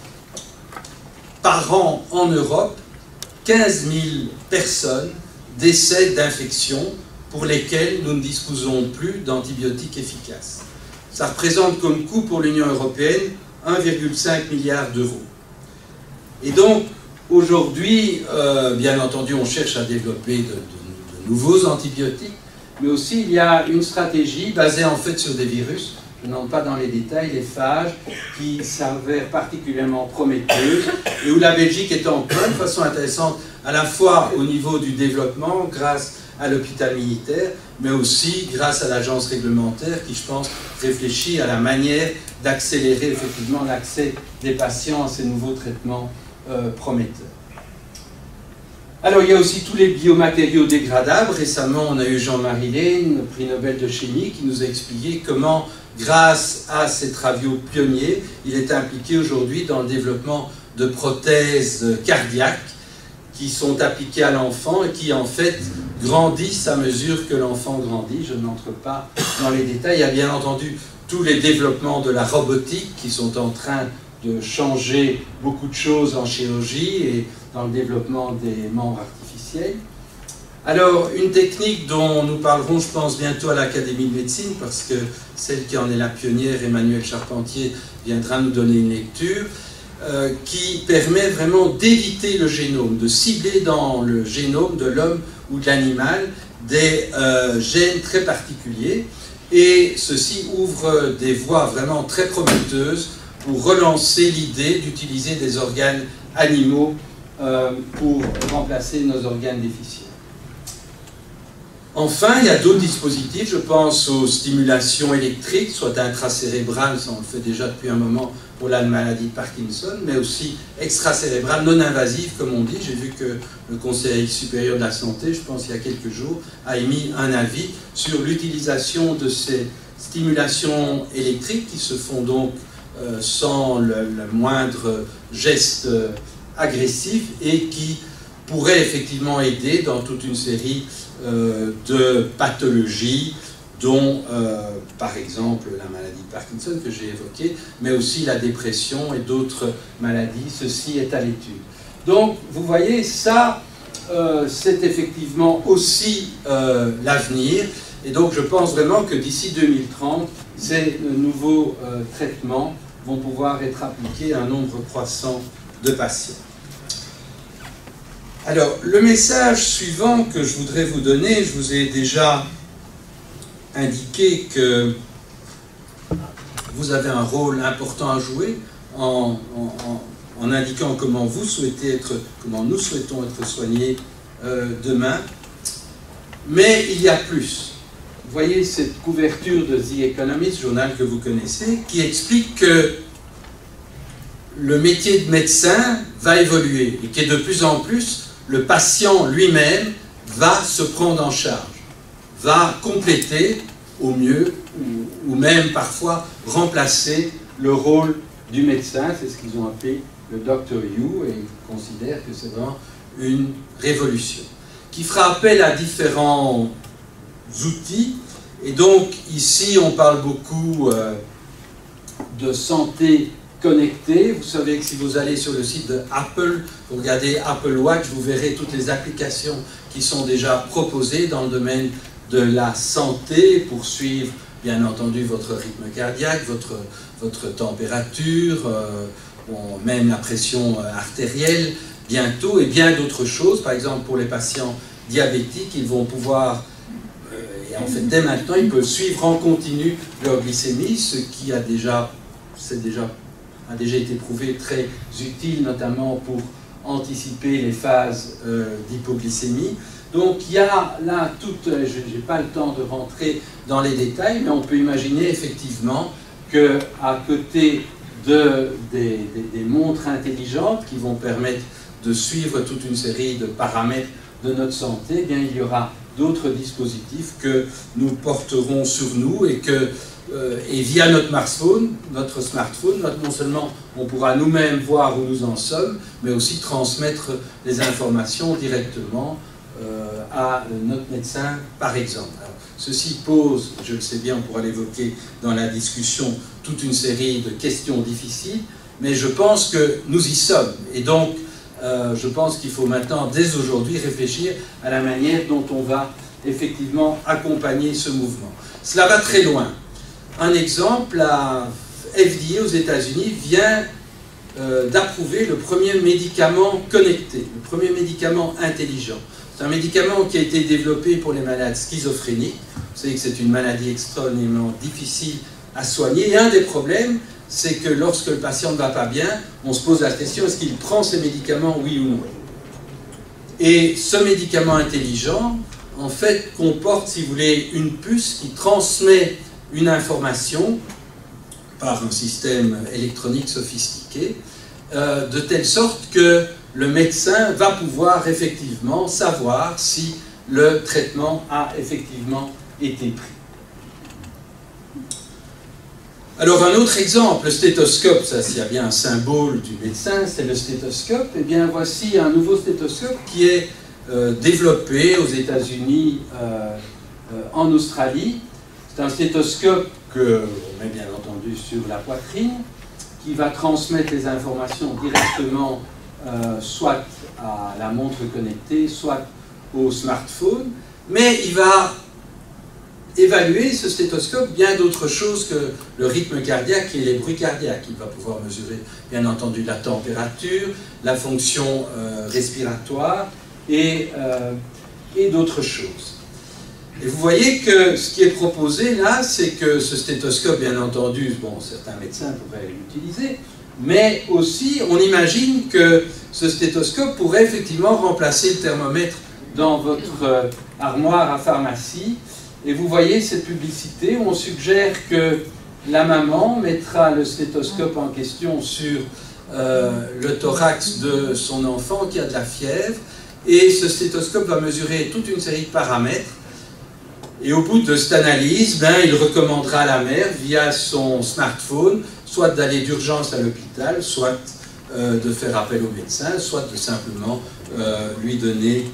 par an en Europe, 15 000 personnes décèdent d'infections pour lesquelles nous ne disposons plus d'antibiotiques efficaces. Ça représente comme coût pour l'Union européenne 1,5 milliard €. Et donc, aujourd'hui, bien entendu, on cherche à développer de nouveaux antibiotiques, mais aussi il y a une stratégie basée en fait sur des virus, je n'entre pas dans les détails, les phages, qui s'avèrent particulièrement prometteuses, et où la Belgique est en plein de façon intéressante, à la fois au niveau du développement, grâce à l'hôpital militaire, mais aussi grâce à l'agence réglementaire qui, je pense, réfléchit à la manière d'accélérer effectivement l'accès des patients à ces nouveaux traitements prometteurs. Alors, il y a aussi tous les biomatériaux dégradables. Récemment, on a eu Jean-Marie Lehn, prix Nobel de chimie, qui nous a expliqué comment, grâce à ces travaux pionniers, il est impliqué aujourd'hui dans le développement de prothèses cardiaques qui sont appliquées à l'enfant et qui, en fait, grandissent à mesure que l'enfant grandit. Je n'entre pas dans les détails. Il y a bien entendu tous les développements de la robotique qui sont en train de changer beaucoup de choses en chirurgie et dans le développement des membres artificiels. Alors, une technique dont nous parlerons, je pense, bientôt à l'Académie de médecine, parce que celle qui en est la pionnière, Emmanuelle Charpentier, viendra nous donner une lecture, qui permet vraiment d'éviter le génome, de cibler dans le génome de l'homme ou de l'animal des gènes très particuliers. Et ceci ouvre des voies vraiment très prometteuses pour relancer l'idée d'utiliser des organes animaux pour remplacer nos organes déficients. Enfin, il y a d'autres dispositifs, je pense aux stimulations électriques, soit intracérébrales, ça on le fait déjà depuis un moment pour la maladie de Parkinson, mais aussi extracérébrales, non invasives, comme on dit. J'ai vu que le Conseil supérieur de la santé, je pense il y a quelques jours, a émis un avis sur l'utilisation de ces stimulations électriques qui se font donc sans le moindre geste agressif et qui pourraient effectivement aider dans toute une série de pathologies, dont par exemple la maladie de Parkinson que j'ai évoquée, mais aussi la dépression et d'autres maladies. Ceci est à l'étude. Donc vous voyez, ça c'est effectivement aussi l'avenir, et donc je pense vraiment que d'ici 2030, ces nouveaux traitements vont pouvoir être appliqués à un nombre croissant de patients. Alors, le message suivant que je voudrais vous donner, je vous ai déjà indiqué que vous avez un rôle important à jouer en indiquant comment vous souhaitez être, comment nous souhaitons être soignés demain. Mais il y a plus. Vous voyez cette couverture de The Economist, journal que vous connaissez, qui explique que le métier de médecin va évoluer et que de plus en plus, le patient lui-même va se prendre en charge, va compléter au mieux ou même parfois remplacer le rôle du médecin. C'est ce qu'ils ont appelé le Dr. You, et ils considèrent que c'est vraiment une révolution qui fera appel à différents outils. Et donc ici on parle beaucoup de santé connecté. Vous savez que si vous allez sur le site de Apple, vous regardez Apple Watch, vous verrez toutes les applications qui sont déjà proposées dans le domaine de la santé pour suivre, bien entendu, votre rythme cardiaque, votre température, bon, même la pression artérielle bientôt, et bien d'autres choses. Par exemple, pour les patients diabétiques, ils vont pouvoir, et en fait dès maintenant, ils peuvent suivre en continu leur glycémie, ce qui a déjà été prouvé très utile, notamment pour anticiper les phases d'hypoglycémie. Donc il y a là je n'ai pas le temps de rentrer dans les détails, mais on peut imaginer effectivement qu'à côté des montres intelligentes qui vont permettre de suivre toute une série de paramètres de notre santé, eh bien, il y aura d'autres dispositifs que nous porterons sur nous et via notre smartphone, non seulement on pourra nous-mêmes voir où nous en sommes, mais aussi transmettre les informations directement à notre médecin, par exemple. Alors, ceci pose, je le sais bien, on pourra l'évoquer dans la discussion, toute une série de questions difficiles, mais je pense que nous y sommes. Et donc, je pense qu'il faut maintenant, dès aujourd'hui, réfléchir à la manière dont on va effectivement accompagner ce mouvement. Cela va très loin. Un exemple, la FDA aux États-Unis vient d'approuver le premier médicament connecté, le premier médicament intelligent. C'est un médicament qui a été développé pour les malades schizophréniques. Vous savez que c'est une maladie extrêmement difficile à soigner. Et un des problèmes, c'est que lorsque le patient ne va pas bien, on se pose la question, est-ce qu'il prend ces médicaments, oui ou non? Et ce médicament intelligent, en fait, comporte, si vous voulez, une puce qui transmet une information par un système électronique sophistiqué, de telle sorte que le médecin va pouvoir effectivement savoir si le traitement a effectivement été pris. Alors un autre exemple, le stéthoscope, ça s'il y a bien un symbole du médecin, c'est le stéthoscope. Eh bien voici un nouveau stéthoscope qui est développé aux États-Unis, en Australie. C'est un stéthoscope qu'on met bien entendu sur la poitrine, qui va transmettre les informations directement soit à la montre connectée, soit au smartphone, mais il va évaluer, ce stéthoscope, bien d'autres choses que le rythme cardiaque et les bruits cardiaques. Il va pouvoir mesurer, bien entendu, la température, la fonction respiratoire et d'autres choses. Et vous voyez que ce qui est proposé là, c'est que ce stéthoscope, bien entendu, bon, certains médecins pourraient l'utiliser, mais aussi on imagine que ce stéthoscope pourrait effectivement remplacer le thermomètre dans votre armoire à pharmacie. Et vous voyez cette publicité où on suggère que la maman mettra le stéthoscope en question sur le thorax de son enfant qui a de la fièvre, et ce stéthoscope va mesurer toute une série de paramètres. Et au bout de cette analyse, il recommandera à la mère, via son smartphone, soit d'aller d'urgence à l'hôpital, soit de faire appel au médecin, soit de simplement lui donner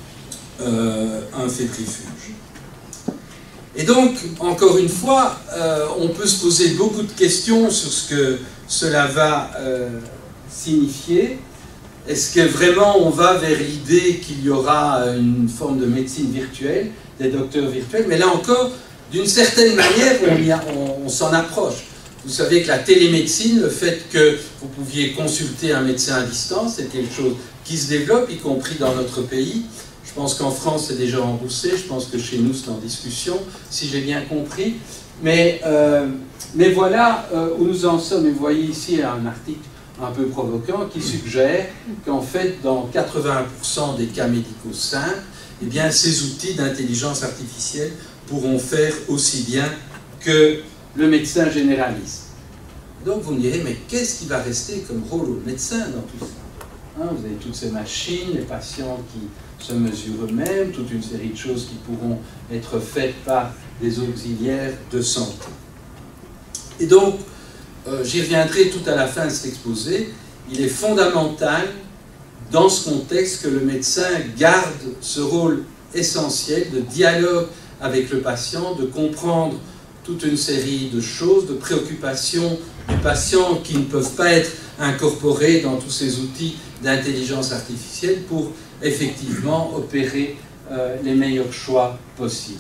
un fébrifuge. Et donc, encore une fois, on peut se poser beaucoup de questions sur ce que cela va signifier. Est-ce que vraiment on va vers l'idée qu'il y aura une forme de médecine virtuelle, des docteurs virtuels? Mais là encore, d'une certaine manière, on s'en approche. Vous savez que la télémédecine, le fait que vous pouviez consulter un médecin à distance, c'est quelque chose qui se développe, y compris dans notre pays. Je pense qu'en France, c'est déjà remboursé. Je pense que chez nous, c'est en discussion, si j'ai bien compris. Mais voilà où nous en sommes. Et vous voyez ici un article un peu provoquant qui suggère qu'en fait, dans 80% des cas médicaux simples, eh bien, ces outils d'intelligence artificielle pourront faire aussi bien que le médecin généraliste. Donc vous me direz, mais qu'est-ce qui va rester comme rôle au médecin dans tout ça? Vous avez toutes ces machines, les patients qui se mesurent eux-mêmes, toute une série de choses qui pourront être faites par des auxiliaires de santé. Et donc, j'y reviendrai tout à la fin de cet exposé, il est fondamental dans ce contexte que le médecin garde ce rôle essentiel de dialogue avec le patient, de comprendre toute une série de choses, de préoccupations du patient qui ne peuvent pas être incorporées dans tous ces outils d'intelligence artificielle pour effectivement opérer les meilleurs choix possibles.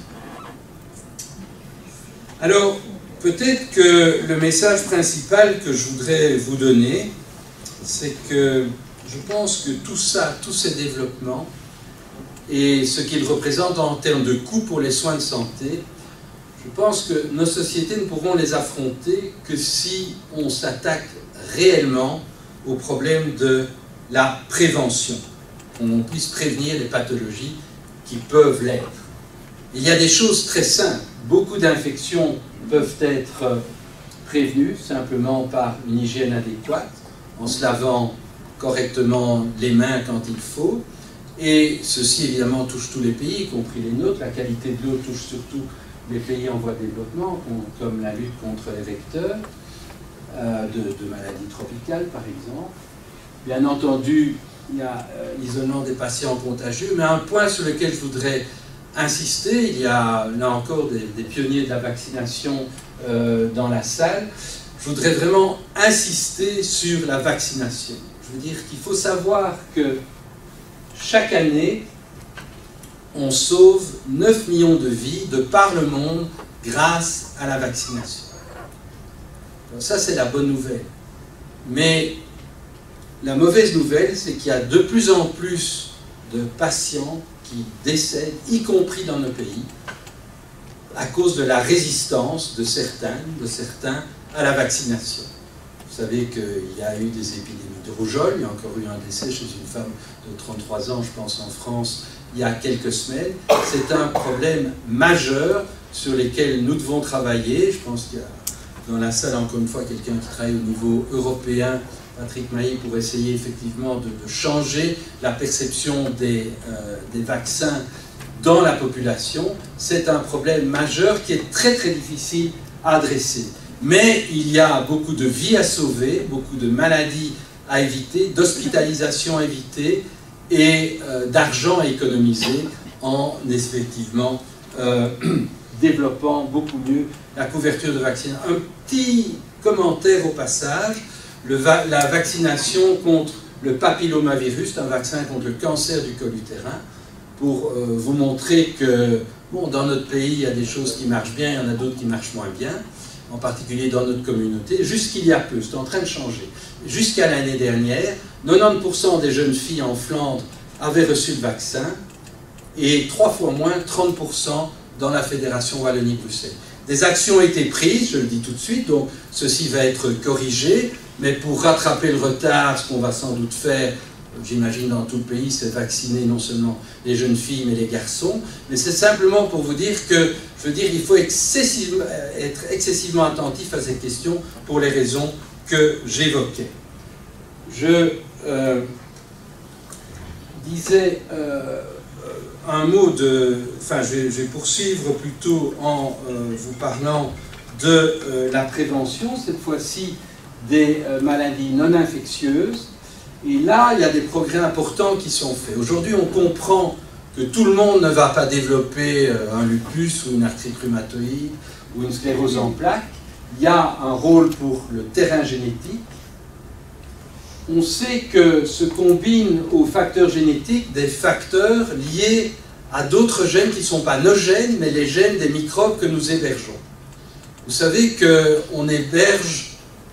Alors, peut-être que le message principal que je voudrais vous donner, c'est que je pense que tout ça, tous ces développements, et ce qu'ils représentent en termes de coûts pour les soins de santé, je pense que nos sociétés ne pourront les affronter que si on s'attaque réellement au problème de la prévention, qu'on puisse prévenir les pathologies qui peuvent l'être. Il y a des choses très simples. Beaucoup d'infections peuvent être prévenues simplement par une hygiène adéquate, en se lavant correctement les mains quand il faut. Et ceci, évidemment, touche tous les pays, y compris les nôtres. La qualité de l'eau touche surtout les pays en voie de développement, comme la lutte contre les vecteurs de maladies tropicales, par exemple. Bien entendu, il y a l'isolement des patients contagieux, mais un point sur lequel je voudrais insister, il y a là encore des pionniers de la vaccination dans la salle, je voudrais vraiment insister sur la vaccination. Je veux dire qu'il faut savoir que chaque année, on sauve 9 millions de vies de par le monde grâce à la vaccination. Donc ça, c'est la bonne nouvelle. Mais la mauvaise nouvelle, c'est qu'il y a de plus en plus de patients qui décèdent, y compris dans nos pays, à cause de la résistance de certains à la vaccination. Vous savez qu'il y a eu des épidémies de rougeole, il y a encore eu un décès chez une femme de 33 ans, je pense en France, il y a quelques semaines. C'est un problème majeur sur lequel nous devons travailler. Je pense qu'il y a dans la salle encore une fois quelqu'un qui travaille au niveau européen, Patrick Mailly, pour essayer effectivement de changer la perception des vaccins dans la population. C'est un problème majeur qui est très très difficile à adresser. Mais il y a beaucoup de vies à sauver, beaucoup de maladies à éviter, d'hospitalisations à éviter et d'argent à économiser en effectivement développant beaucoup mieux la couverture de vaccins. Un petit commentaire au passage, la vaccination contre le papillomavirus, un vaccin contre le cancer du col utérin, pour vous montrer que bon, dans notre pays, il y a des choses qui marchent bien, il y en a d'autres qui marchent moins bien, en particulier dans notre communauté, jusqu'il y a peu, c'est en train de changer. Jusqu'à l'année dernière, 90% des jeunes filles en Flandre avaient reçu le vaccin, et 3 fois moins, 30% dans la Fédération Wallonie-Bruxelles. Des actions ont été prises, je le dis tout de suite, donc ceci va être corrigé, mais pour rattraper le retard, ce qu'on va sans doute faire, j'imagine dans tout le pays, c'est vacciner non seulement les jeunes filles, mais les garçons, mais c'est simplement pour vous dire que, je veux dire, il faut être excessivement attentif à ces questions pour les raisons que j'évoquais. Je disais un mot de... Enfin, je vais poursuivre plutôt en vous parlant de la prévention, cette fois-ci des maladies non infectieuses. Et là, il y a des progrès importants qui sont faits. Aujourd'hui, on comprend que tout le monde ne va pas développer un lupus ou une arthrite rhumatoïde ou une sclérose en plaques. Il y a un rôle pour le terrain génétique. On sait que se combinent aux facteurs génétiques des facteurs liés à d'autres gènes qui ne sont pas nos gènes, mais les gènes des microbes que nous hébergeons. Vous savez qu'on héberge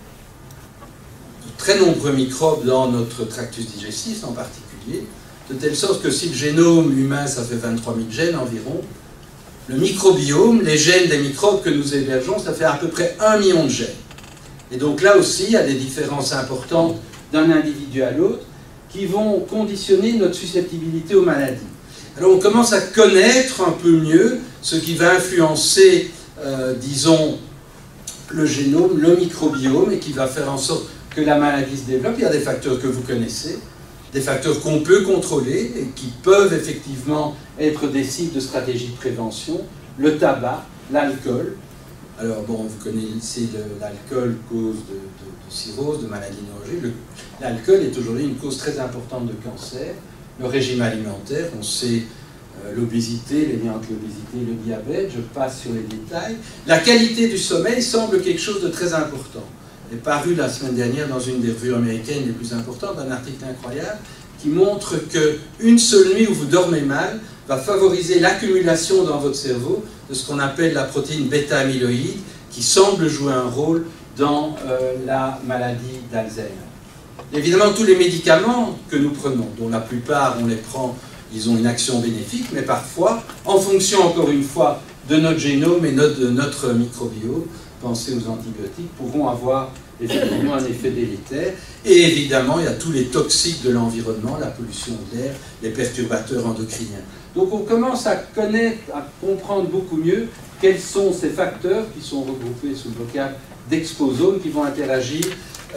de très nombreux microbes dans notre tractus digestif en particulier, de telle sorte que si le génome humain, ça fait 23 000 gènes environ, le microbiome, les gènes des microbes que nous hébergeons, ça fait à peu près 1 million de gènes. Et donc là aussi, il y a des différences importantes d'un individu à l'autre qui vont conditionner notre susceptibilité aux maladies. Alors on commence à connaître un peu mieux ce qui va influencer, disons, le génome, le microbiome, et qui va faire en sorte que la maladie se développe. Il y a des facteurs que vous connaissez, des facteurs qu'on peut contrôler et qui peuvent effectivement être des cibles de stratégie de prévention. Le tabac, l'alcool. Alors bon, vous connaissez l'alcool cause de cirrhose, de maladie neurologique. L'alcool est aujourd'hui une cause très importante de cancer. Le régime alimentaire, on sait l'obésité, les liens entre l'obésité et le diabète, je passe sur les détails. La qualité du sommeil semble quelque chose de très important. Il est paru la semaine dernière dans une des revues américaines les plus importantes, un article incroyable qui montre qu'une seule nuit où vous dormez mal va favoriser l'accumulation dans votre cerveau de ce qu'on appelle la protéine bêta-amyloïde, qui semble jouer un rôle dans la maladie d'Alzheimer. Évidemment, tous les médicaments que nous prenons, dont la plupart on les prend, ils ont une action bénéfique, mais parfois, en fonction encore une fois de notre génome et de notre microbiome, pensez aux antibiotiques, pourront avoir effectivement un effet délétère. Et évidemment, il y a tous les toxiques de l'environnement, la pollution de l'air, les perturbateurs endocriniens. Donc on commence à connaître, à comprendre beaucoup mieux quels sont ces facteurs qui sont regroupés sous le vocable d'exposomes qui vont interagir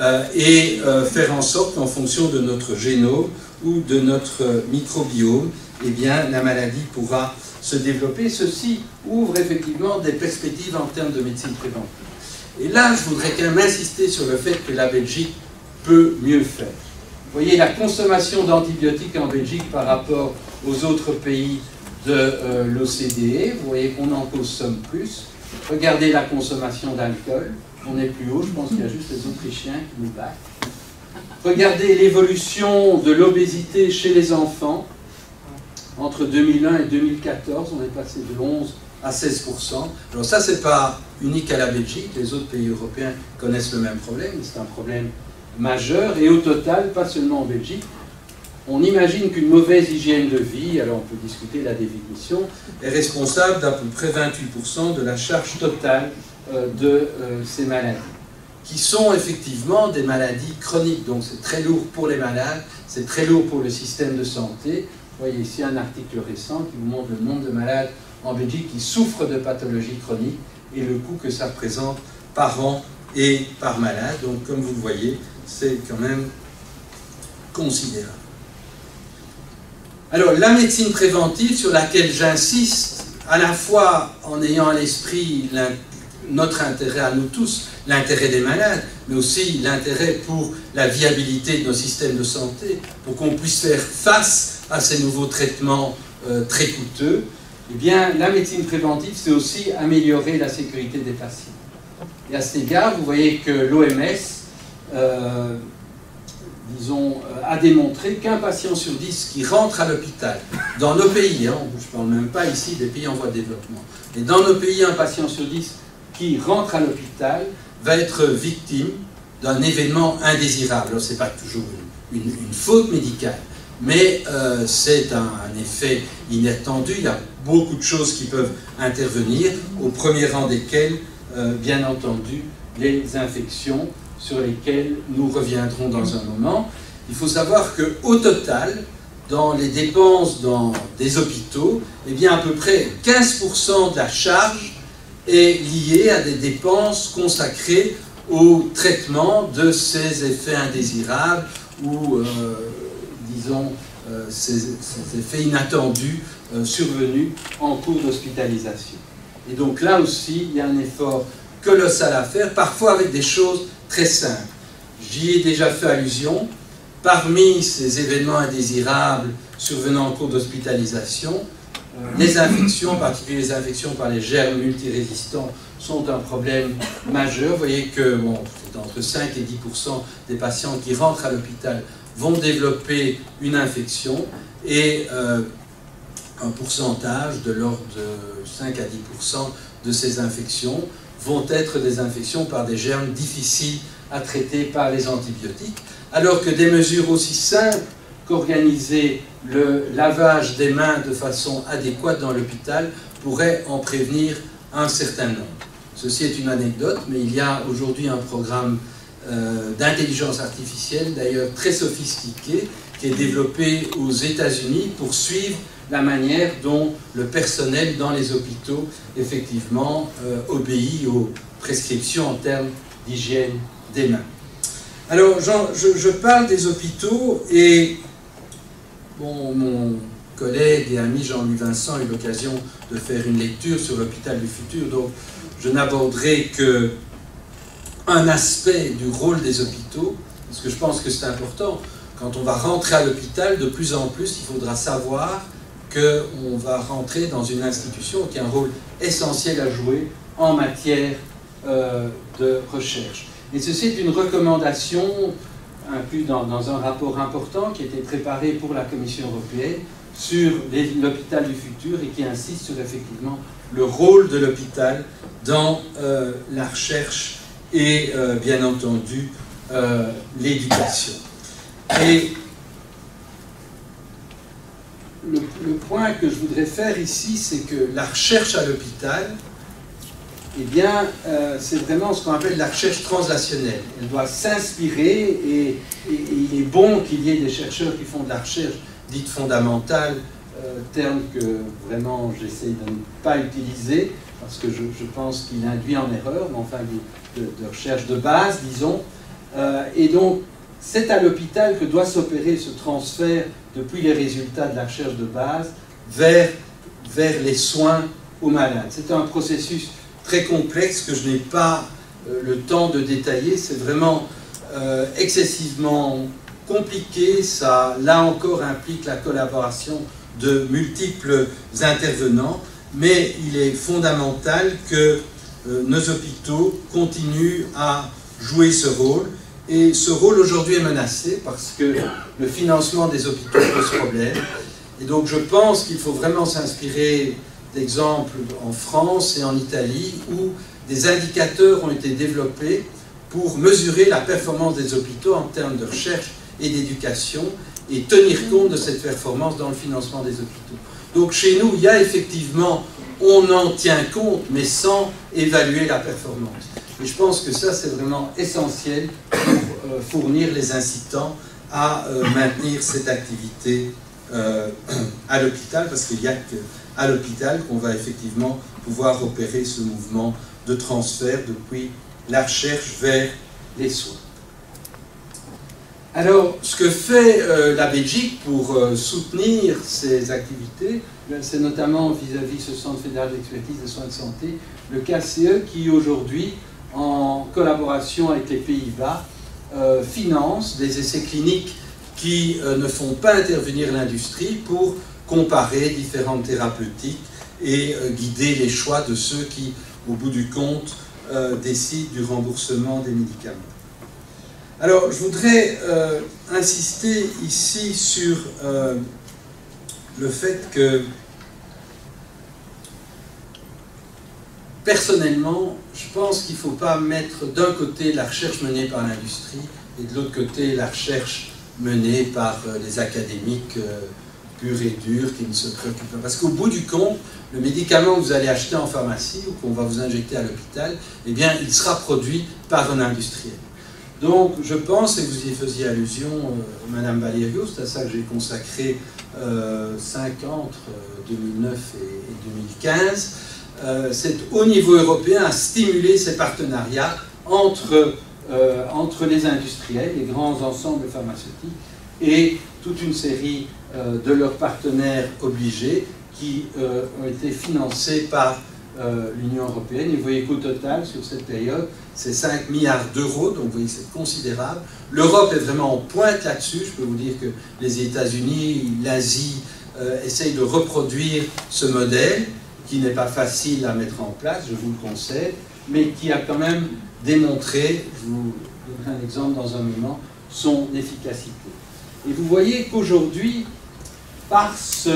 et faire en sorte qu'en fonction de notre génome ou de notre microbiome, eh bien, la maladie pourra se développer. Ceci ouvre effectivement des perspectives en termes de médecine préventive. Et là, je voudrais quand même insister sur le fait que la Belgique peut mieux faire. Vous voyez la consommation d'antibiotiques en Belgique par rapport aux autres pays de l'OCDE. Vous voyez qu'on en consomme plus. Regardez la consommation d'alcool. On est plus haut, je pense qu'il y a juste les Autrichiens qui nous battent. Regardez l'évolution de l'obésité chez les enfants. Entre 2001 et 2014, on est passé de 11 à 16%. Alors ça, c'est pas unique à la Belgique. Les autres pays européens connaissent le même problème. C'est un problème majeur. Et au total, pas seulement en Belgique, on imagine qu'une mauvaise hygiène de vie, alors on peut discuter la définition, est responsable d'à peu près 28% de la charge totale de ces maladies, qui sont effectivement des maladies chroniques. Donc c'est très lourd pour les malades, c'est très lourd pour le système de santé. Vous voyez ici un article récent qui vous montre le nombre de malades en Belgique qui souffrent de pathologies chroniques et le coût que ça représente par an et par malade. Donc comme vous le voyez, c'est quand même considérable. Alors la médecine préventive, sur laquelle j'insiste, à la fois en ayant à l'esprit notre intérêt à nous tous, l'intérêt des malades, mais aussi l'intérêt pour la viabilité de nos systèmes de santé, pour qu'on puisse faire face à ces nouveaux traitements très coûteux, eh bien, la médecine préventive, c'est aussi améliorer la sécurité des patients. Et à cet égard, vous voyez que l'OMS disons, a démontré qu'un patient sur 10 qui rentre à l'hôpital, dans nos pays, hein, je ne parle même pas ici des pays en voie de développement, mais dans nos pays, un patient sur 10 qui rentre à l'hôpital va être victime d'un événement indésirable. Alors, ce n'est pas toujours une faute médicale, mais c'est un effet inattendu. Il y a beaucoup de choses qui peuvent intervenir, au premier rang desquelles, bien entendu, les infections sur lesquelles nous reviendrons dans un moment. Il faut savoir qu'au total, dans les dépenses dans des hôpitaux, eh bien à peu près 15% de la charge est liée à des dépenses consacrées au traitement de ces effets indésirables ou, disons, ces effets inattendus survenus en cours d'hospitalisation. Et donc là aussi, il y a un effort colossal à faire, parfois avec des choses très simple. J'y ai déjà fait allusion. Parmi ces événements indésirables survenant en cours d'hospitalisation, les infections, en particulier les infections par les germes multirésistants, sont un problème majeur. Vous voyez que bon, entre 5 et 10% des patients qui rentrent à l'hôpital vont développer une infection et un pourcentage de l'ordre de 5 à 10% de ces infections vont être des infections par des germes difficiles à traiter par les antibiotiques, alors que des mesures aussi simples qu'organiser le lavage des mains de façon adéquate dans l'hôpital pourraient en prévenir un certain nombre. Ceci est une anecdote, mais il y a aujourd'hui un programme d'intelligence artificielle, d'ailleurs très sophistiqué, qui est développé aux États-Unis pour suivre la manière dont le personnel dans les hôpitaux, effectivement, obéit aux prescriptions en termes d'hygiène des mains. Alors, je parle des hôpitaux et bon, mon collègue et ami Jean-Louis Vincent a eu l'occasion de faire une lecture sur l'hôpital du futur, donc je n'aborderai qu'un aspect du rôle des hôpitaux, parce que je pense que c'est important. Quand on va rentrer à l'hôpital, de plus en plus, il faudra savoir qu'on va rentrer dans une institution qui a un rôle essentiel à jouer en matière de recherche. Et ceci est une recommandation incluse dans un rapport important qui a été préparé pour la Commission européenne sur l'hôpital du futur et qui insiste sur effectivement le rôle de l'hôpital dans la recherche et bien entendu l'éducation. Et le point que je voudrais faire ici, c'est que la recherche à l'hôpital, eh bien, c'est vraiment ce qu'on appelle la recherche translationnelle. Elle doit s'inspirer et il est bon qu'il y ait des chercheurs qui font de la recherche dite fondamentale, terme que vraiment j'essaie de ne pas utiliser parce que je pense qu'il induit en erreur, mais enfin de recherche de base, disons. Et donc, c'est à l'hôpital que doit s'opérer ce transfert depuis les résultats de la recherche de base vers les soins aux malades. C'est un processus très complexe que je n'ai pas le temps de détailler. C'est vraiment excessivement compliqué. Ça, là encore, implique la collaboration de multiples intervenants, mais il est fondamental que nos hôpitaux continuent à jouer ce rôle. Et ce rôle aujourd'hui est menacé parce que le financement des hôpitaux pose problème. Et donc je pense qu'il faut vraiment s'inspirer d'exemples en France et en Italie où des indicateurs ont été développés pour mesurer la performance des hôpitaux en termes de recherche et d'éducation et tenir compte de cette performance dans le financement des hôpitaux. Donc chez nous, il y a effectivement, on en tient compte, mais sans évaluer la performance. Et je pense que ça, c'est vraiment essentiel pour fournir les incitants à maintenir cette activité à l'hôpital, parce qu'il n'y a qu'à l'hôpital qu'on va effectivement pouvoir opérer ce mouvement de transfert depuis la recherche vers les soins. Alors, ce que fait la Belgique pour soutenir ces activités, c'est notamment vis-à-vis ce Centre fédéral d'expertise des soins de santé, le KCE, qui aujourd'hui, en collaboration avec les Pays-Bas, finance des essais cliniques qui ne font pas intervenir l'industrie pour comparer différentes thérapeutiques et guider les choix de ceux qui, au bout du compte, décident du remboursement des médicaments. Alors, je voudrais insister ici sur le fait que, personnellement, je pense qu'il ne faut pas mettre d'un côté la recherche menée par l'industrie et de l'autre côté la recherche menée par les académiques purs et durs qui ne se préoccupent pas. Parce qu'au bout du compte, le médicament que vous allez acheter en pharmacie ou qu'on va vous injecter à l'hôpital, eh bien, il sera produit par un industriel. Donc, je pense, et vous y faisiez allusion, Madame Valerio, c'est à ça que j'ai consacré 5 ans entre 2009 et 2015, c'est au niveau européen à stimuler ces partenariats entre les industriels, les grands ensembles pharmaceutiques, et toute une série de leurs partenaires obligés qui ont été financés par l'Union européenne. Et vous voyez qu'au total, sur cette période, c'est 5 milliards d'euros, donc vous voyez que c'est considérable. L'Europe est vraiment en pointe là-dessus. Je peux vous dire que les États-Unis, l'Asie essayent de reproduire ce modèle, qui n'est pas facile à mettre en place, je vous le concède, mais qui a quand même démontré, je vous donnerai un exemple dans un moment, son efficacité. Et vous voyez qu'aujourd'hui, par cet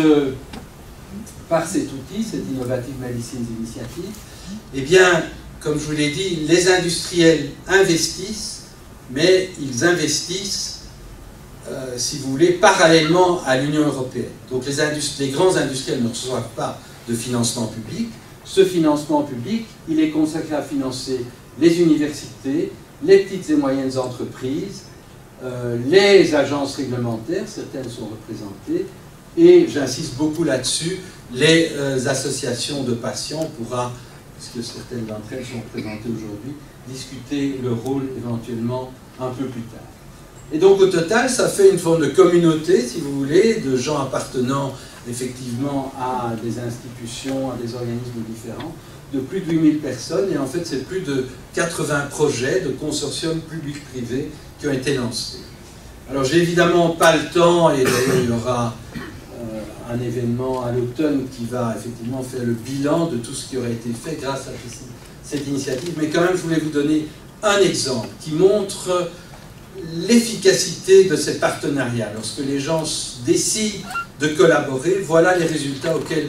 outil, cette Innovative Medicines Initiative, eh bien, comme je vous l'ai dit, les industriels investissent, mais ils investissent, si vous voulez, parallèlement à l'Union européenne. Donc les grands industriels ne reçoivent pas de financement public. Ce financement public, il est consacré à financer les universités, les petites et moyennes entreprises, les agences réglementaires, certaines sont représentées, et j'insiste beaucoup là-dessus, les associations de patients. On pourra, puisque certaines d'entre elles sont représentées aujourd'hui, discuter le rôle éventuellement un peu plus tard. Et donc au total, ça fait une forme de communauté, si vous voulez, de gens appartenant effectivement à des institutions, à des organismes différents, de plus de 8000 personnes, et en fait c'est plus de 80 projets de consortiums publics-privés qui ont été lancés. Alors j'ai évidemment pas le temps, et d'ailleurs il y aura un événement à l'automne qui va effectivement faire le bilan de tout ce qui aurait été fait grâce à cette initiative, mais quand même je voulais vous donner un exemple qui montre l'efficacité de ces partenariats. Lorsque les gens décident de collaborer, voilà les résultats auxquels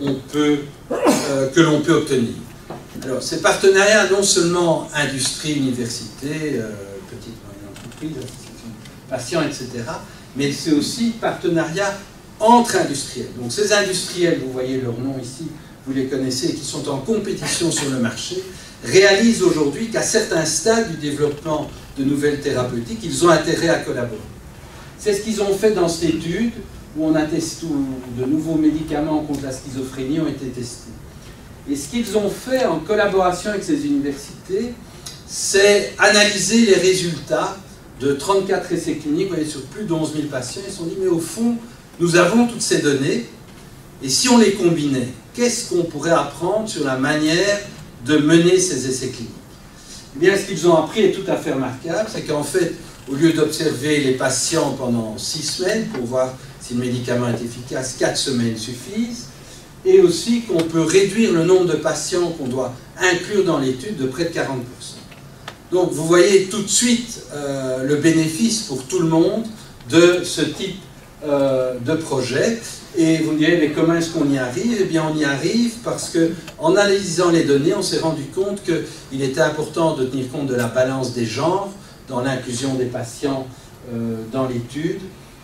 que l'on peut obtenir. Alors, ces partenariats, non seulement industrie, université, petites et moyennes entreprises, associations de patients, etc., mais c'est aussi partenariats entre industriels. Donc, ces industriels, vous voyez leur nom ici, vous les connaissez, qui sont en compétition sur le marché, réalisent aujourd'hui qu'à certains stades du développement de nouvelles thérapeutiques, ils ont intérêt à collaborer. C'est ce qu'ils ont fait dans cette étude où on a testé, où de nouveaux médicaments contre la schizophrénie ont été testés. Et ce qu'ils ont fait en collaboration avec ces universités, c'est analyser les résultats de 34 essais cliniques, vous voyez, sur plus de 11 000 patients. Ils se sont dit, mais au fond, nous avons toutes ces données, et si on les combinait, qu'est-ce qu'on pourrait apprendre sur la manière de mener ces essais cliniques? Eh bien, ce qu'ils ont appris est tout à fait remarquable, c'est qu'en fait, au lieu d'observer les patients pendant 6 semaines pour voir si le médicament est efficace, 4 semaines suffisent, et aussi qu'on peut réduire le nombre de patients qu'on doit inclure dans l'étude de près de 40%. Donc, vous voyez tout de suite le bénéfice pour tout le monde de ce type de projet. Et vous me direz, mais comment est-ce qu'on y arrive? Eh bien, on y arrive parce qu'en analysant les données, on s'est rendu compte qu'il était important de tenir compte de la balance des genres dans l'inclusion des patients dans l'étude,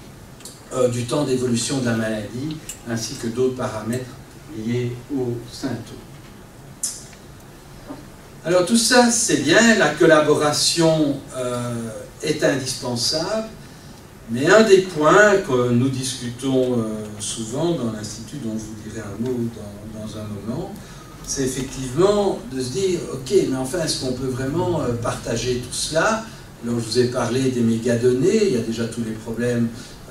du temps d'évolution de la maladie, ainsi que d'autres paramètres liés aux symptômes. Alors tout ça, c'est bien, la collaboration est indispensable. Mais un des points que nous discutons souvent dans l'Institut, dont je vous dirai un mot dans un moment, c'est effectivement de se dire, ok, mais enfin, est-ce qu'on peut vraiment partager tout cela? Alors, je vous ai parlé des mégadonnées, il y a déjà tous les problèmes,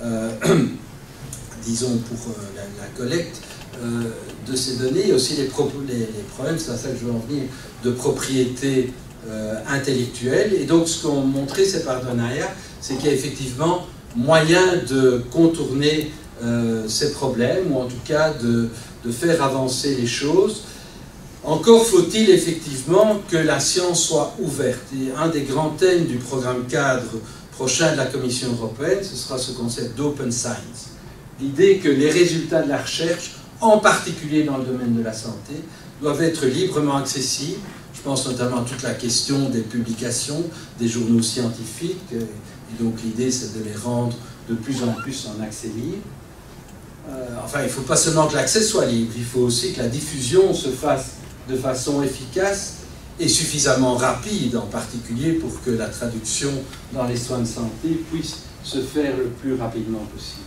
disons, pour la collecte de ces données, il y a aussi les problèmes, c'est à ça que je veux en venir, de propriété intellectuelle. Et donc, ce qu'ont montré ces partenariats, c'est qu'il y a effectivement moyen de contourner ces problèmes, ou en tout cas de faire avancer les choses. Encore faut-il effectivement que la science soit ouverte. Et un des grands thèmes du programme cadre prochain de la Commission européenne, ce sera ce concept d'open science. L'idée que les résultats de la recherche, en particulier dans le domaine de la santé, doivent être librement accessibles. Je pense notamment à toute la question des publications, des journaux scientifiques. Et donc l'idée, c'est de les rendre de plus en plus en accès libre. Enfin, il ne faut pas seulement que l'accès soit libre, il faut aussi que la diffusion se fasse de façon efficace et suffisamment rapide, en particulier pour que la traduction dans les soins de santé puisse se faire le plus rapidement possible.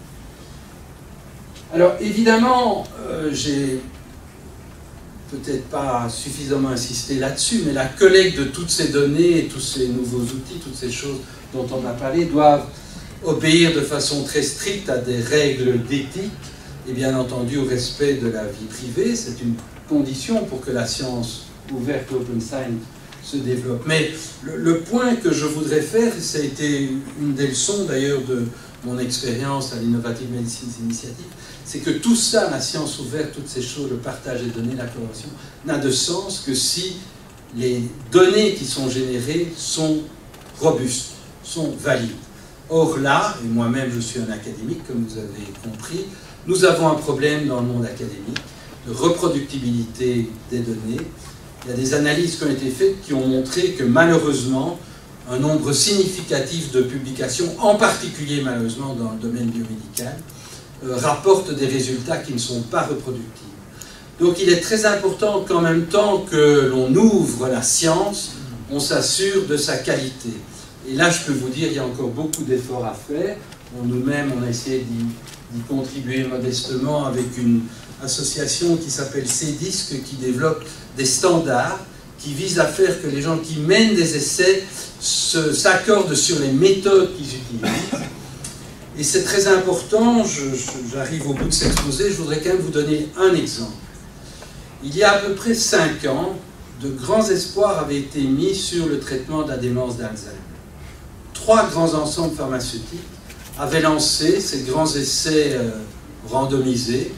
Alors, évidemment, j'ai peut-être pas suffisamment insisté là-dessus, mais la collecte de toutes ces données et tous ces nouveaux outils, toutes ces choses dont on a parlé, doivent obéir de façon très stricte à des règles d'éthique et bien entendu au respect de la vie privée. C'est une condition pour que la science ouverte, l'open science, se développe. Mais le point que je voudrais faire, ça a été une des leçons d'ailleurs de mon expérience à l'Innovative Medicines Initiative, c'est que tout ça, la science ouverte, toutes ces choses, le partage des données, la collaboration, n'a de sens que si les données qui sont générées sont robustes, sont valides. Or là, et moi-même je suis un académique, comme vous avez compris, nous avons un problème dans le monde académique de reproductibilité des données. Il y a des analyses qui ont été faites qui ont montré que malheureusement, un nombre significatif de publications, en particulier malheureusement dans le domaine biomédical, rapportent des résultats qui ne sont pas reproductibles. Donc il est très important qu'en même temps que l'on ouvre la science, on s'assure de sa qualité. Et là, je peux vous dire, il y a encore beaucoup d'efforts à faire. Nous-mêmes, on a essayé d'y contribuer modestement avec une association qui s'appelle CDISC, qui développe des standards qui visent à faire que les gens qui mènent des essais s'accordent sur les méthodes qu'ils utilisent. Et c'est très important, j'arrive au bout de cet exposé, je voudrais quand même vous donner un exemple. Il y a à peu près 5 ans, de grands espoirs avaient été mis sur le traitement de la démence d'Alzheimer. 3 grands ensembles pharmaceutiques avaient lancé ces grands essais randomisés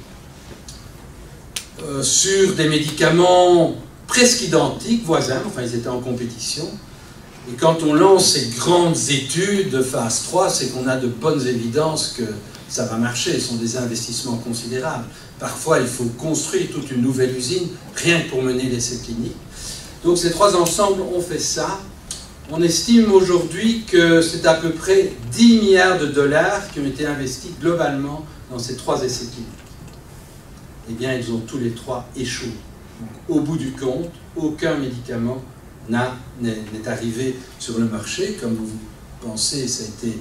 sur des médicaments presque identiques, voisins, enfin ils étaient en compétition. Et quand on lance ces grandes études de phase 3, c'est qu'on a de bonnes évidences que ça va marcher. Ce sont des investissements considérables. Parfois, il faut construire toute une nouvelle usine, rien que pour mener l'essai clinique. Donc ces 3 ensembles ont fait ça. On estime aujourd'hui que c'est à peu près 10 milliards de dollars qui ont été investis globalement dans ces 3 essais cliniques. Eh bien, ils ont tous les 3 échoué. Donc, au bout du compte, aucun médicament n'est arrivé sur le marché. Comme vous pensez, ça a été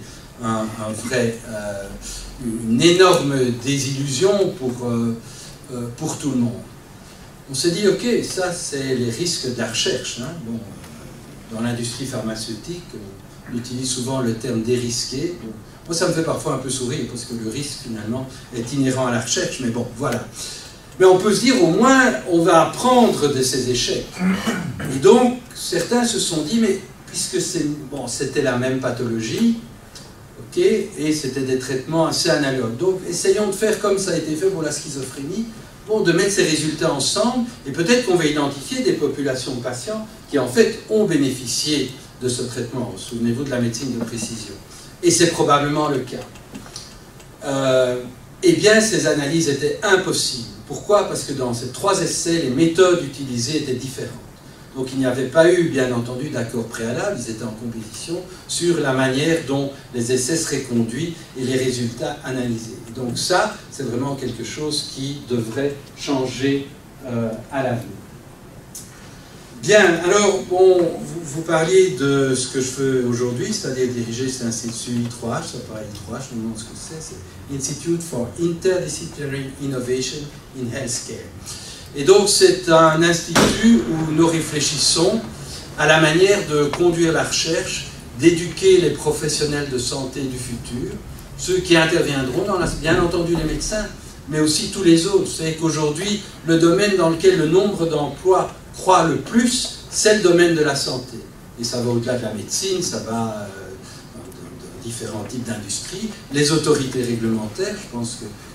une énorme désillusion pour tout le monde. On s'est dit, ok, ça c'est les risques de la recherche. Hein. Bon, dans l'industrie pharmaceutique, on utilise souvent le terme dérisqué. Bon, moi, ça me fait parfois un peu sourire, parce que le risque, finalement, est inhérent à la recherche, mais bon, voilà. Mais on peut se dire, au moins, on va apprendre de ces échecs. Et donc, certains se sont dit, mais puisque c'était la même pathologie, ok, et c'était des traitements assez analogues. Donc, essayons de faire comme ça a été fait pour la schizophrénie, bon, de mettre ces résultats ensemble, et peut-être qu'on va identifier des populations de patients qui, en fait, ont bénéficié de ce traitement. Souvenez-vous de la médecine de précision. Et c'est probablement le cas. Eh bien, ces analyses étaient impossibles. Pourquoi? Parce que dans ces 3 essais, les méthodes utilisées étaient différentes. Donc il n'y avait pas eu, bien entendu, d'accord préalable, ils étaient en compétition sur la manière dont les essais seraient conduits et les résultats analysés. Et donc ça, c'est vraiment quelque chose qui devrait changer à l'avenir. Bien, alors, bon, vous parliez de ce que je fais aujourd'hui, c'est-à-dire diriger cet institut I3H, ça paraît I3H, je me demande ce que c'est Institute for Interdisciplinary Innovation in Healthcare. Et donc, c'est un institut où nous réfléchissons à la manière de conduire la recherche, d'éduquer les professionnels de santé du futur, ceux qui interviendront, bien entendu les médecins, mais aussi tous les autres. Vous savez qu'aujourd'hui, le domaine dans lequel le nombre d'emplois croît le plus, c'est le domaine de la santé. Et ça va au-delà de la médecine, ça va dans différents types d'industries. Les autorités réglementaires, je pense que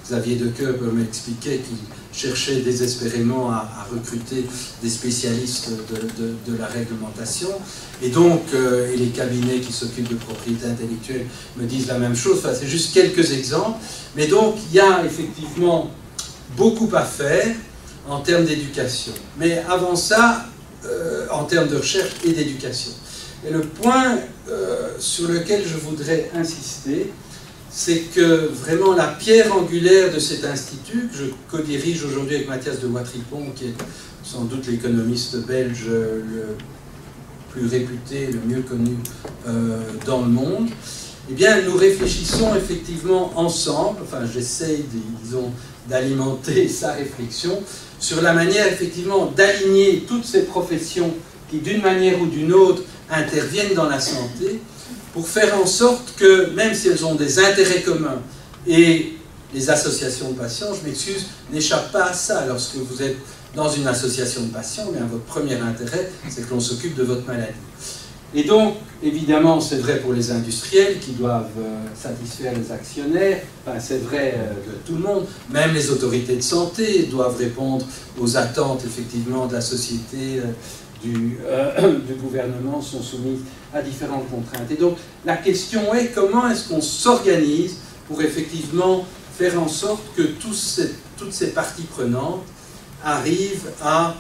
Xavier Decoeur m'expliquait qu'il cherchait désespérément à recruter des spécialistes de la réglementation. Et donc, et les cabinets qui s'occupent de propriété intellectuelle me disent la même chose. Enfin, c'est juste quelques exemples. Mais donc, il y a effectivement beaucoup à faire en termes d'éducation. Mais avant ça, en termes de recherche et d'éducation. Et le point sur lequel je voudrais insister, c'est que vraiment la pierre angulaire de cet institut, que je co-dirige aujourd'hui avec Mathias de Watripon, qui est sans doute l'économiste belge le plus réputé, le mieux connu dans le monde, eh bien nous réfléchissons effectivement ensemble, enfin j'essaye, disons, d'alimenter sa réflexion sur la manière effectivement d'aligner toutes ces professions qui d'une manière ou d'une autre interviennent dans la santé, pour faire en sorte que, même si elles ont des intérêts communs, et les associations de patients, je m'excuse, n'échappent pas à ça. Lorsque vous êtes dans une association de patients, bien, votre premier intérêt, c'est que l'on s'occupe de votre maladie. Et donc, évidemment, c'est vrai pour les industriels qui doivent satisfaire les actionnaires, enfin, c'est vrai de tout le monde, même les autorités de santé doivent répondre aux attentes, effectivement, de la société, du gouvernement, sont soumises à différentes contraintes. Et donc, la question est comment est-ce qu'on s'organise pour effectivement faire en sorte que toutes ces parties prenantes arrivent à,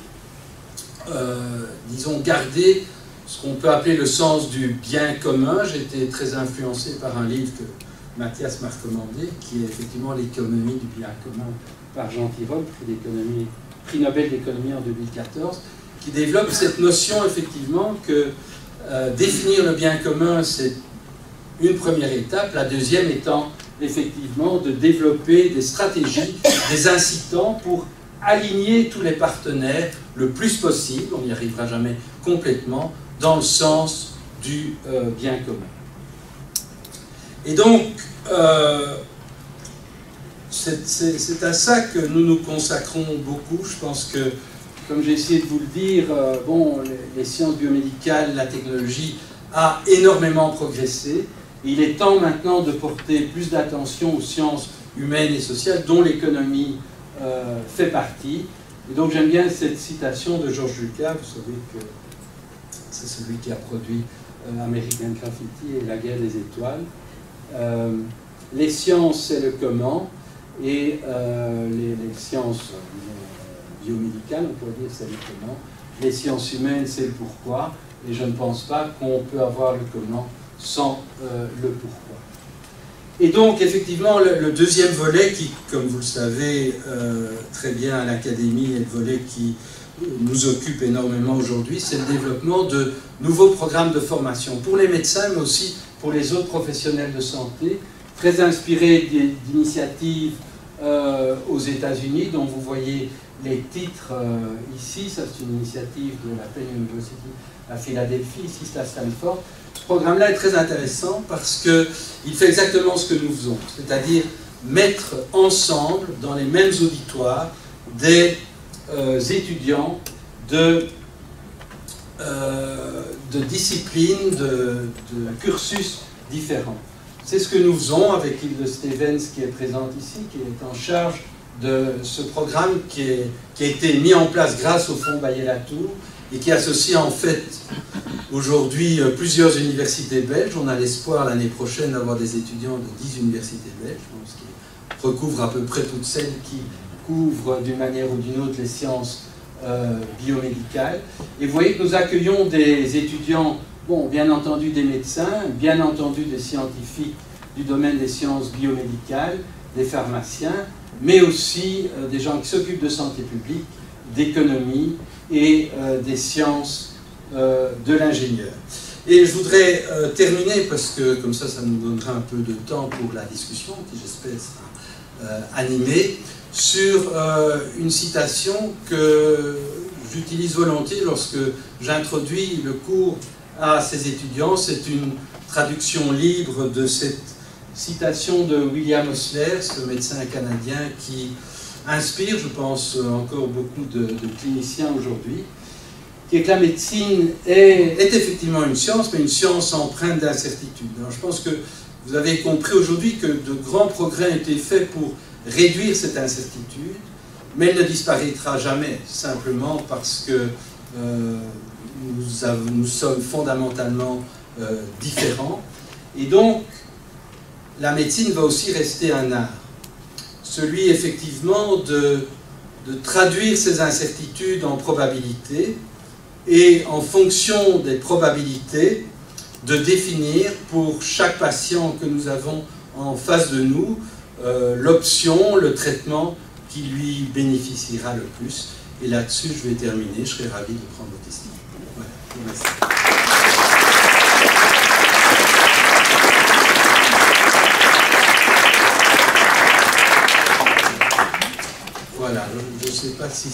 disons, garder ce qu'on peut appeler le sens du bien commun. J'ai été très influencé par un livre que Mathias m'a recommandé, qui est effectivement l'économie du bien commun par Jean Tirole, prix Nobel d'économie en 2014, qui développe cette notion effectivement que définir le bien commun, c'est une première étape, la deuxième étant effectivement de développer des stratégies, des incitants pour aligner tous les partenaires le plus possible, on n'y arrivera jamais complètement, dans le sens du bien commun. Et donc, c'est à ça que nous nous consacrons beaucoup. Je pense que, comme j'ai essayé de vous le dire, bon, les sciences biomédicales, la technologie a énormément progressé. Il est temps maintenant de porter plus d'attention aux sciences humaines et sociales, dont l'économie fait partie. Et donc j'aime bien cette citation de George Lucas, vous savez que c'est celui qui a produit American Graffiti et La guerre des étoiles. Les sciences, c'est le comment, et les sciences biomédicales, on pourrait dire, c'est le comment. Les sciences humaines, c'est le pourquoi, et je ne pense pas qu'on peut avoir le comment sans le pourquoi. Et donc, effectivement, le deuxième volet, qui, comme vous le savez très bien à l'Académie, est le volet qui nous occupe énormément aujourd'hui, c'est le développement de nouveaux programmes de formation pour les médecins, mais aussi pour les autres professionnels de santé, très inspirés d'initiatives aux États-Unis, dont vous voyez les titres ici. Ça, c'est une initiative de la Penn University à Philadelphie, ici c'est à Stanford. Ce programme-là est très intéressant parce qu'il fait exactement ce que nous faisons, c'est-à-dire mettre ensemble, dans les mêmes auditoires, des étudiants de disciplines, de cursus différents. C'est ce que nous faisons avec Hilde Stevens, qui est présente ici, qui est en charge de ce programme qui a été mis en place grâce au Fonds Baillet-Latour et qui associe en fait aujourd'hui plusieurs universités belges. On a l'espoir l'année prochaine d'avoir des étudiants de 10 universités belges, ce qui recouvre à peu près toutes celles qui couvrent d'une manière ou d'une autre les sciences biomédicales. Et vous voyez que nous accueillons des étudiants, bon, bien entendu des médecins, bien entendu des scientifiques du domaine des sciences biomédicales, des pharmaciens, mais aussi des gens qui s'occupent de santé publique, d'économie et des sciences de l'ingénieur. Et je voudrais terminer, parce que comme ça nous donnera un peu de temps pour la discussion, qui j'espère sera animée, sur une citation que j'utilise volontiers lorsque j'introduis le cours à ces étudiants. C'est une traduction libre de cette citation de William Osler, ce médecin canadien qui inspire, je pense, encore beaucoup de cliniciens aujourd'hui, qui est que la médecine est effectivement une science, mais une science empreinte d'incertitude. Alors je pense que vous avez compris aujourd'hui que de grands progrès ont été faits pour réduire cette incertitude, mais elle ne disparaîtra jamais, simplement parce que nous sommes fondamentalement différents. Et donc, la médecine va aussi rester un art. Celui, effectivement, de traduire ces incertitudes en probabilités et, en fonction des probabilités, de définir pour chaque patient que nous avons en face de nous l'option, le traitement qui lui bénéficiera le plus. Et là-dessus, je vais terminer. Je serai ravi de prendre vos questions. Voilà. Merci. Voilà, je ne sais pas si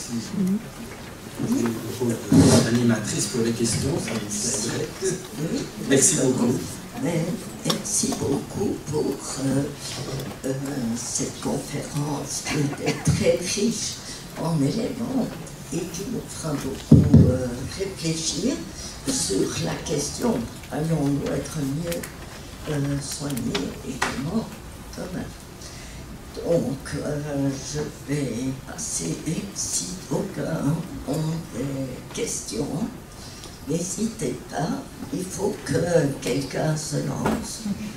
le rôle d'animatrice pour les questions, ça m'aiderait. Merci beaucoup. Merci beaucoup pour cette conférence qui était très riche en éléments et qui nous fera beaucoup réfléchir sur la question: allons-nous être mieux soignés également demain? Donc, je vais passer, si aucun ont des questions, n'hésitez pas, il faut que quelqu'un se lance.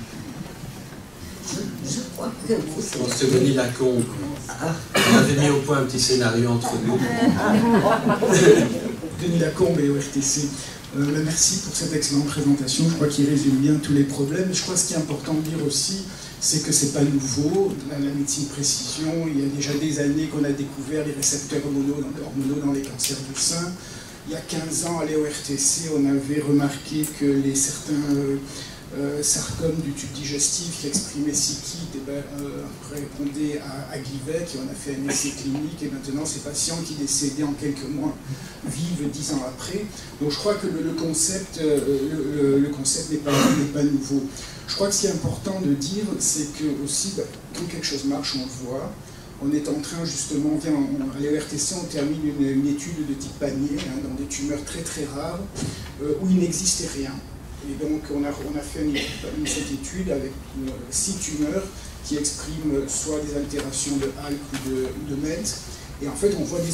Je crois que vous... Je pense que Denis Lacombe, on avait mis au point un petit scénario entre nous. Denis Lacombe et ORTC. Merci pour cette excellente présentation. Je crois qu'il résume bien tous les problèmes. Je crois que ce qui est important de dire aussi, c'est que ce n'est pas nouveau. La médecine précision, il y a déjà des années qu'on a découvert les récepteurs hormonaux dans les cancers du sein. Il y a 15 ans, à l'EORTC, on avait remarqué que certains sarcomes du tube digestif qui exprimaient C-KIT répondaient à Glivec, et on a fait un essai clinique, et maintenant ces patients qui décédaient en quelques mois vivent 10 ans après. Donc je crois que le concept n'est pas nouveau. Je crois que ce qui est important de dire, c'est que aussi, quand quelque chose marche, on le voit. On est en train justement, à l'EORTC, on termine une étude de type panier, dans des tumeurs très très rares, où il n'existait rien. Et donc on a fait cette étude avec 6 tumeurs qui expriment soit des altérations de ALK ou de MET, et en fait on voit des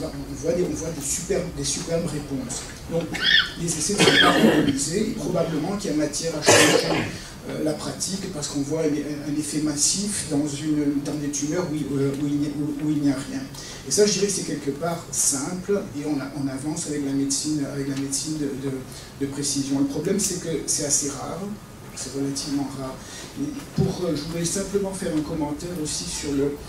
superbes réponses. Donc les essais ne sont pas randomisés, et probablement qu'il y a matière à changer la pratique, parce qu'on voit un effet massif dans des tumeurs où il n'y a rien. Et ça, je dirais que c'est quelque part simple, et on avance avec la médecine de précision. Le problème, c'est que c'est assez rare, c'est relativement rare. Et je voulais simplement faire un commentaire aussi sur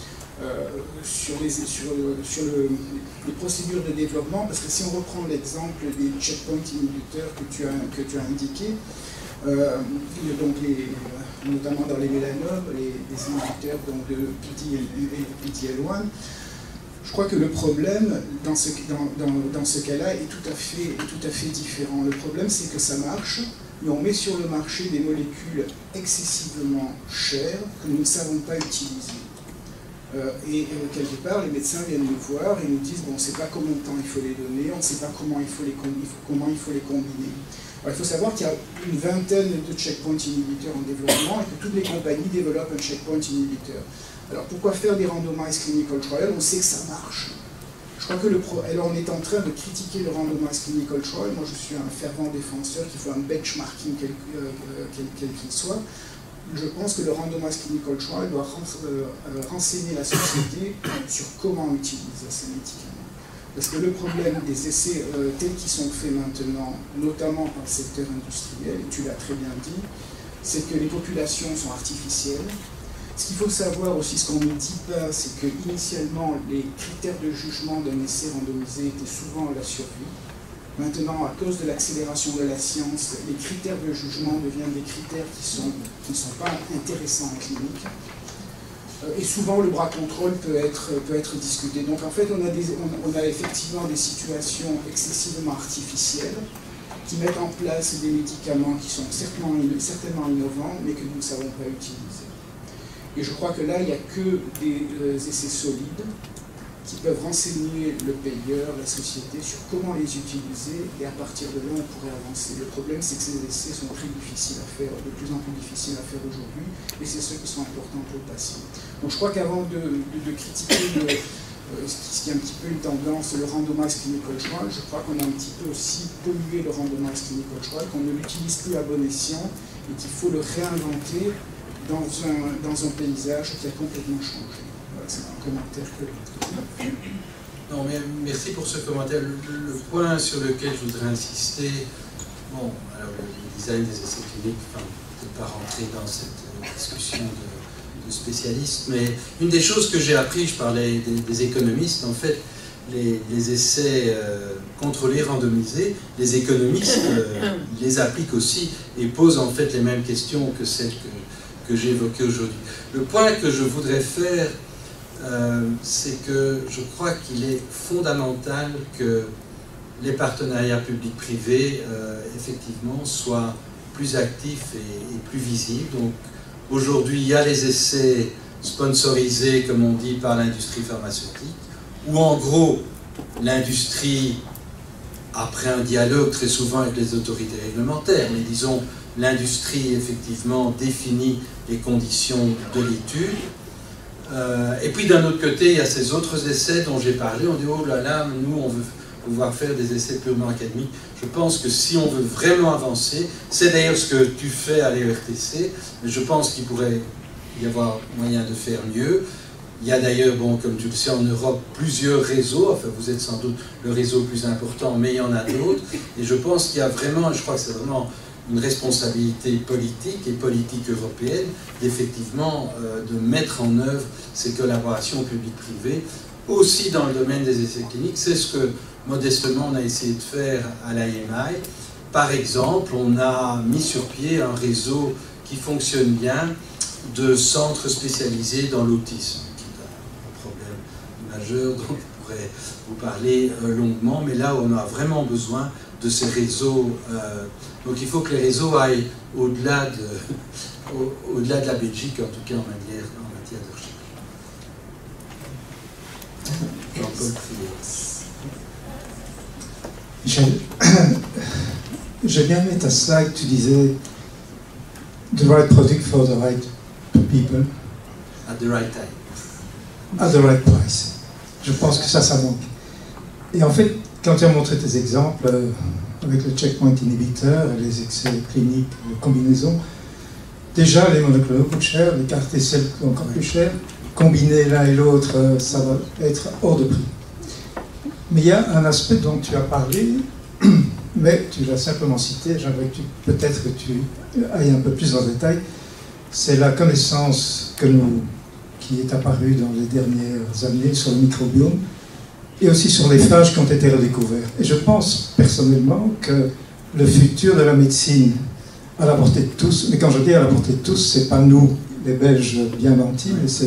les procédures de développement, parce que si on reprend l'exemple des checkpoint inhibiteurs que tu as indiqué, donc notamment dans les mélanomes, les inhibiteurs donc de PD-L1, je crois que le problème dans ce cas-là est tout à fait différent. Le problème, c'est que ça marche, mais on met sur le marché des molécules excessivement chères que nous ne savons pas utiliser. Quelque part, les médecins viennent nous voir et nous disent bon, on ne sait pas combien de temps il faut les donner, on ne sait pas comment il faut les combiner. Alors, il faut savoir qu'il y a une vingtaine de checkpoint inhibiteurs en développement et que toutes les compagnies développent un checkpoint inhibiteur. Alors pourquoi faire des randomized clinical trials? On sait que ça marche. Je crois que alors on est en train de critiquer le randomized clinical trial. Moi je suis un fervent défenseur qu'il faut un benchmarking quel qu'il soit. Je pense que le randomized clinical trial doit renseigner la société sur comment utiliser ces médicaments. Parce que le problème des essais tels qu'ils sont faits maintenant, notamment par le secteur industriel, et tu l'as très bien dit, c'est que les populations sont artificielles. Ce qu'il faut savoir aussi, ce qu'on ne dit pas, c'est que initialement les critères de jugement d'un essai randomisé étaient souvent la survie. Maintenant, à cause de l'accélération de la science, les critères de jugement deviennent des critères qui ne sont pas intéressants en clinique. Et souvent, le bras contrôle peut être discuté. Donc, en fait, on a effectivement des situations excessivement artificielles qui mettent en place des médicaments qui sont certainement innovants, mais que nous ne savons pas utiliser. Et je crois que là, il n'y a que des essais solides qui peuvent renseigner le payeur, la société, sur comment les utiliser, et à partir de là, on pourrait avancer. Le problème, c'est que ces essais sont très difficiles à faire, de plus en plus difficiles à faire aujourd'hui, et c'est ceux qui sont importants pour le patient. Donc je crois qu'avant de critiquer ce qui est un petit peu une tendance, le randomized clinical trial, je crois qu'on a un petit peu aussi pollué le randomized clinical trial, qu'on ne l'utilise plus à bon escient, et qu'il faut le réinventer dans un paysage qui a complètement changé. C'est un commentaire que... Non, mais merci pour ce commentaire. Le point sur lequel je voudrais insister, bon, alors le design des essais cliniques, enfin, peut-être pas rentrer dans cette discussion de spécialistes, mais une des choses que j'ai appris, je parlais des économistes, en fait, les essais contrôlés, randomisés, les économistes les appliquent aussi et posent en fait les mêmes questions que celles que j'ai évoquées aujourd'hui. Le point que je voudrais faire, c'est que je crois qu'il est fondamental que les partenariats publics-privés, effectivement, soient plus actifs et plus visibles. Donc, aujourd'hui, il y a les essais sponsorisés, comme on dit, par l'industrie pharmaceutique, où en gros, l'industrie, après un dialogue très souvent avec les autorités réglementaires, mais disons, l'industrie, effectivement, définit les conditions de l'étude. Et puis d'un autre côté, il y a ces autres essais dont j'ai parlé. On dit, oh là là, nous on veut pouvoir faire des essais purement académiques. Je pense que si on veut vraiment avancer, c'est d'ailleurs ce que tu fais à l'ERTC, mais je pense qu'il pourrait y avoir moyen de faire mieux. Il y a d'ailleurs, bon, comme tu le sais, en Europe, plusieurs réseaux. Enfin, vous êtes sans doute le réseau le plus important, mais il y en a d'autres. Et je pense qu'il y a vraiment, je crois que c'est vraiment une responsabilité politique et politique européenne d'effectivement de mettre en œuvre ces collaborations publiques-privées, aussi dans le domaine des essais cliniques. C'est ce que, modestement, on a essayé de faire à l'IMI. Par exemple, on a mis sur pied un réseau qui fonctionne bien de centres spécialisés dans l'autisme, qui est un problème majeur dont je pourrais vous parler longuement, mais là on a vraiment besoin de ces réseaux. Donc il faut que les réseaux aillent au-delà de la Belgique, en tout cas en matière de recherche. Jean-Paul Friot. J'ai bien aimé ta slide, tu disais the right product for the right people. At the right time. At the right price. Je pense que ça manque. Et en fait, quand tu as montré tes exemples avec le checkpoint inhibiteur et les excès cliniques de combinaison, déjà les monoclonaux coûtent cher, les CAR T-cell coûtent encore plus cher. Combiner l'un et l'autre, ça va être hors de prix. Mais il y a un aspect dont tu as parlé, mais tu l'as simplement cité, j'aimerais que peut-être que tu ailles un peu plus dans le détail, c'est la connaissance qui est apparue dans les dernières années sur le microbiome et aussi sur les phages qui ont été redécouverts. Et je pense personnellement que le futur de la médecine à la portée de tous, mais quand je dis à la portée de tous, c'est pas nous, les Belges bien nantis, mais c'est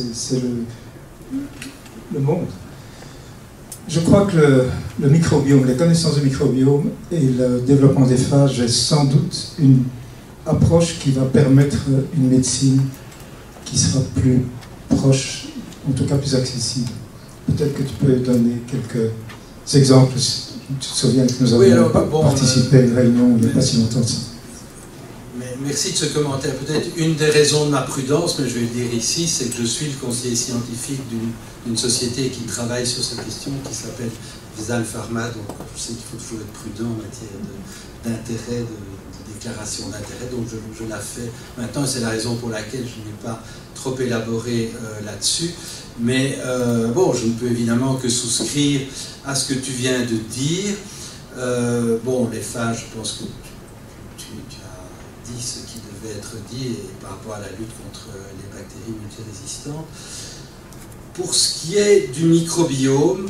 le monde. Je crois que le microbiome, les connaissances du microbiome et le développement des phages est sans doute une approche qui va permettre une médecine qui sera plus proche, en tout cas plus accessible. Peut-être que tu peux donner quelques exemples. Tu te souviens que nous avons participé à une réunion il n'y a pas si longtemps de ça. Merci de ce commentaire. Peut-être une des raisons de ma prudence, mais je vais le dire ici, c'est que je suis le conseiller scientifique d'une société qui travaille sur cette question, qui s'appelle Visal Pharma. Donc je sais qu'il faut toujours être prudent en matière d'intérêt, de déclaration d'intérêt. Donc je la fais maintenant, et c'est la raison pour laquelle je n'ai pas trop élaboré là-dessus. Mais bon, je ne peux évidemment que souscrire à ce que tu viens de dire. Bon, les phages, je pense que tu as dit ce qui devait être dit et par rapport à la lutte contre les bactéries multirésistantes. Pour ce qui est du microbiome,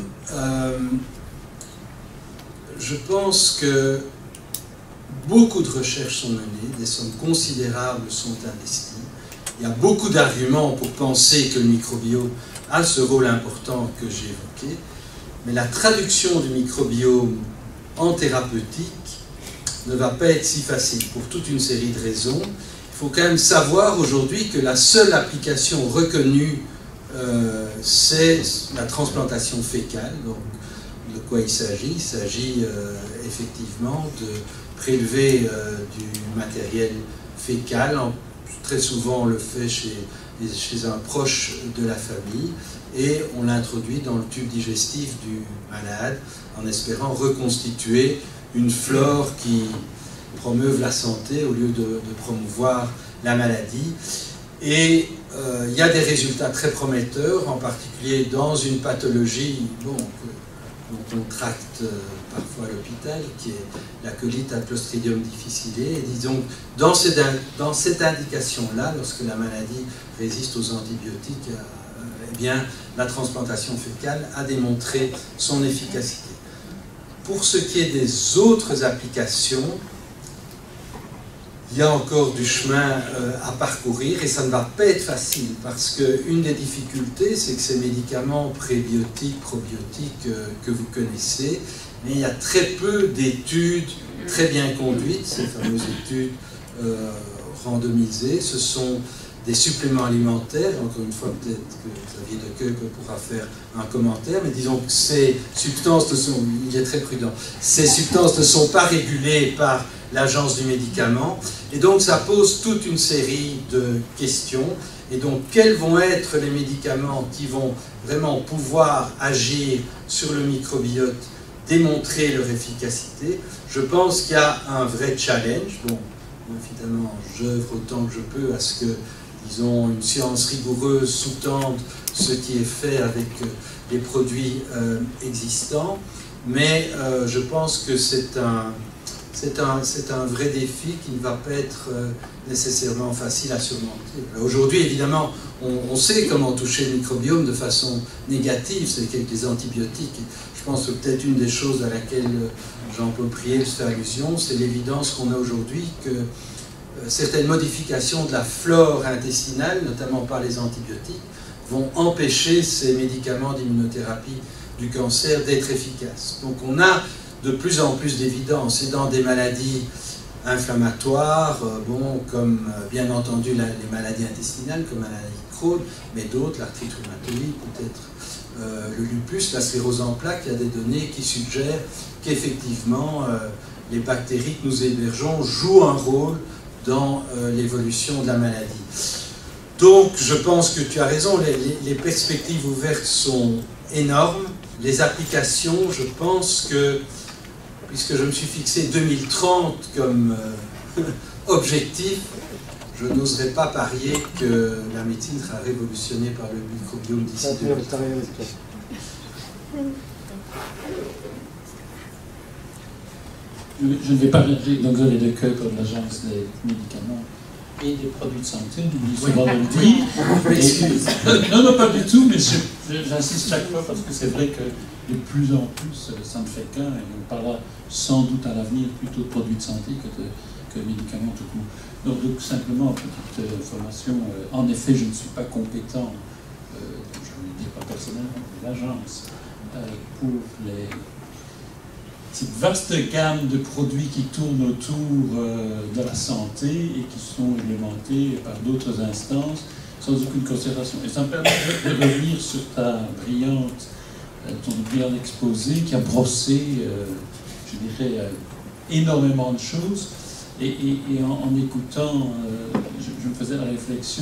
je pense que beaucoup de recherches sont menées, des sommes considérables sont investies. Il y a beaucoup d'arguments pour penser que le microbiome a ce rôle important que j'ai évoqué, mais la traduction du microbiome en thérapeutique ne va pas être si facile pour toute une série de raisons. Il faut quand même savoir aujourd'hui que la seule application reconnue c'est la transplantation fécale. Donc, de quoi il s'agit? Il s'agit effectivement de prélever du matériel fécal. Très souvent, on le fait chez un proche de la famille et on l'introduit dans le tube digestif du malade en espérant reconstituer une flore qui promeuve la santé au lieu de promouvoir la maladie. Et il y a des résultats très prometteurs, en particulier dans une pathologie dont on tracte parfois à l'hôpital, qui est la colite à Clostridium difficile. Et disons, dans cette indication-là, lorsque la maladie résiste aux antibiotiques, eh bien, la transplantation fécale a démontré son efficacité. Pour ce qui est des autres applications, il y a encore du chemin à parcourir et ça ne va pas être facile parce qu'une des difficultés, c'est que ces médicaments prébiotiques, probiotiques que vous connaissez, mais il y a très peu d'études très bien conduites, ces fameuses études randomisées. Ce sont des suppléments alimentaires, encore une fois peut-être que Xavier Decoeuvre pourra faire un commentaire, mais disons que ces substances il est très prudent, ces substances ne sont pas régulées par l'agence du médicament, et donc ça pose toute une série de questions, et donc quels vont être les médicaments qui vont vraiment pouvoir agir sur le microbiote, démontrer leur efficacité. Je pense qu'il y a un vrai challenge. Bon, évidemment, j'œuvre autant que je peux à ce que, disons, une science rigoureuse sous-tende ce qui est fait avec les produits existants, mais je pense que c'est un vrai défi qui ne va pas être nécessairement facile à surmonter. Aujourd'hui, évidemment, on sait comment toucher le microbiome de façon négative, c'est avec des antibiotiques. Je pense que peut-être une des choses à laquelle Jean-Paul Priel fait allusion, c'est l'évidence qu'on a aujourd'hui que certaines modifications de la flore intestinale, notamment par les antibiotiques, vont empêcher ces médicaments d'immunothérapie du cancer d'être efficaces. Donc on a de plus en plus d'évidence, et dans des maladies inflammatoires, comme bien entendu les maladies intestinales, comme la maladie de Crohn, mais d'autres, l'arthrite rhumatoïde, peut-être le lupus, la sclérose en plaques. Il y a des données qui suggèrent qu'effectivement les bactéries que nous hébergeons jouent un rôle dans l'évolution de la maladie. Donc je pense que tu as raison, les perspectives ouvertes sont énormes. Les applications, je pense que, puisque je me suis fixé 2030 comme objectif, je n'oserais pas parier que la médecine sera révolutionnée par le microbiome d'ici 2030. Je ne vais pas réagir, donc Xavier Decoeuvre de l'Agence des médicaments et des produits de santé, nous souvent le dire. Non, pas du tout, mais j'insiste chaque fois parce que c'est vrai que de plus en plus, ça ne fait qu'un, et on parlera sans doute à l'avenir plutôt de produits de santé que de médicaments tout court. Donc simplement, petite information, en effet, je ne suis pas compétent, je ne le dis pas personnellement, mais l'agence, pour cette vaste gamme de produits qui tournent autour de la santé et qui sont réglementés par d'autres instances sans aucune considération. Et ça me permet de revenir sur ton brillant exposé qui a brossé, je dirais, énormément de choses. Et en écoutant, je me faisais la réflexion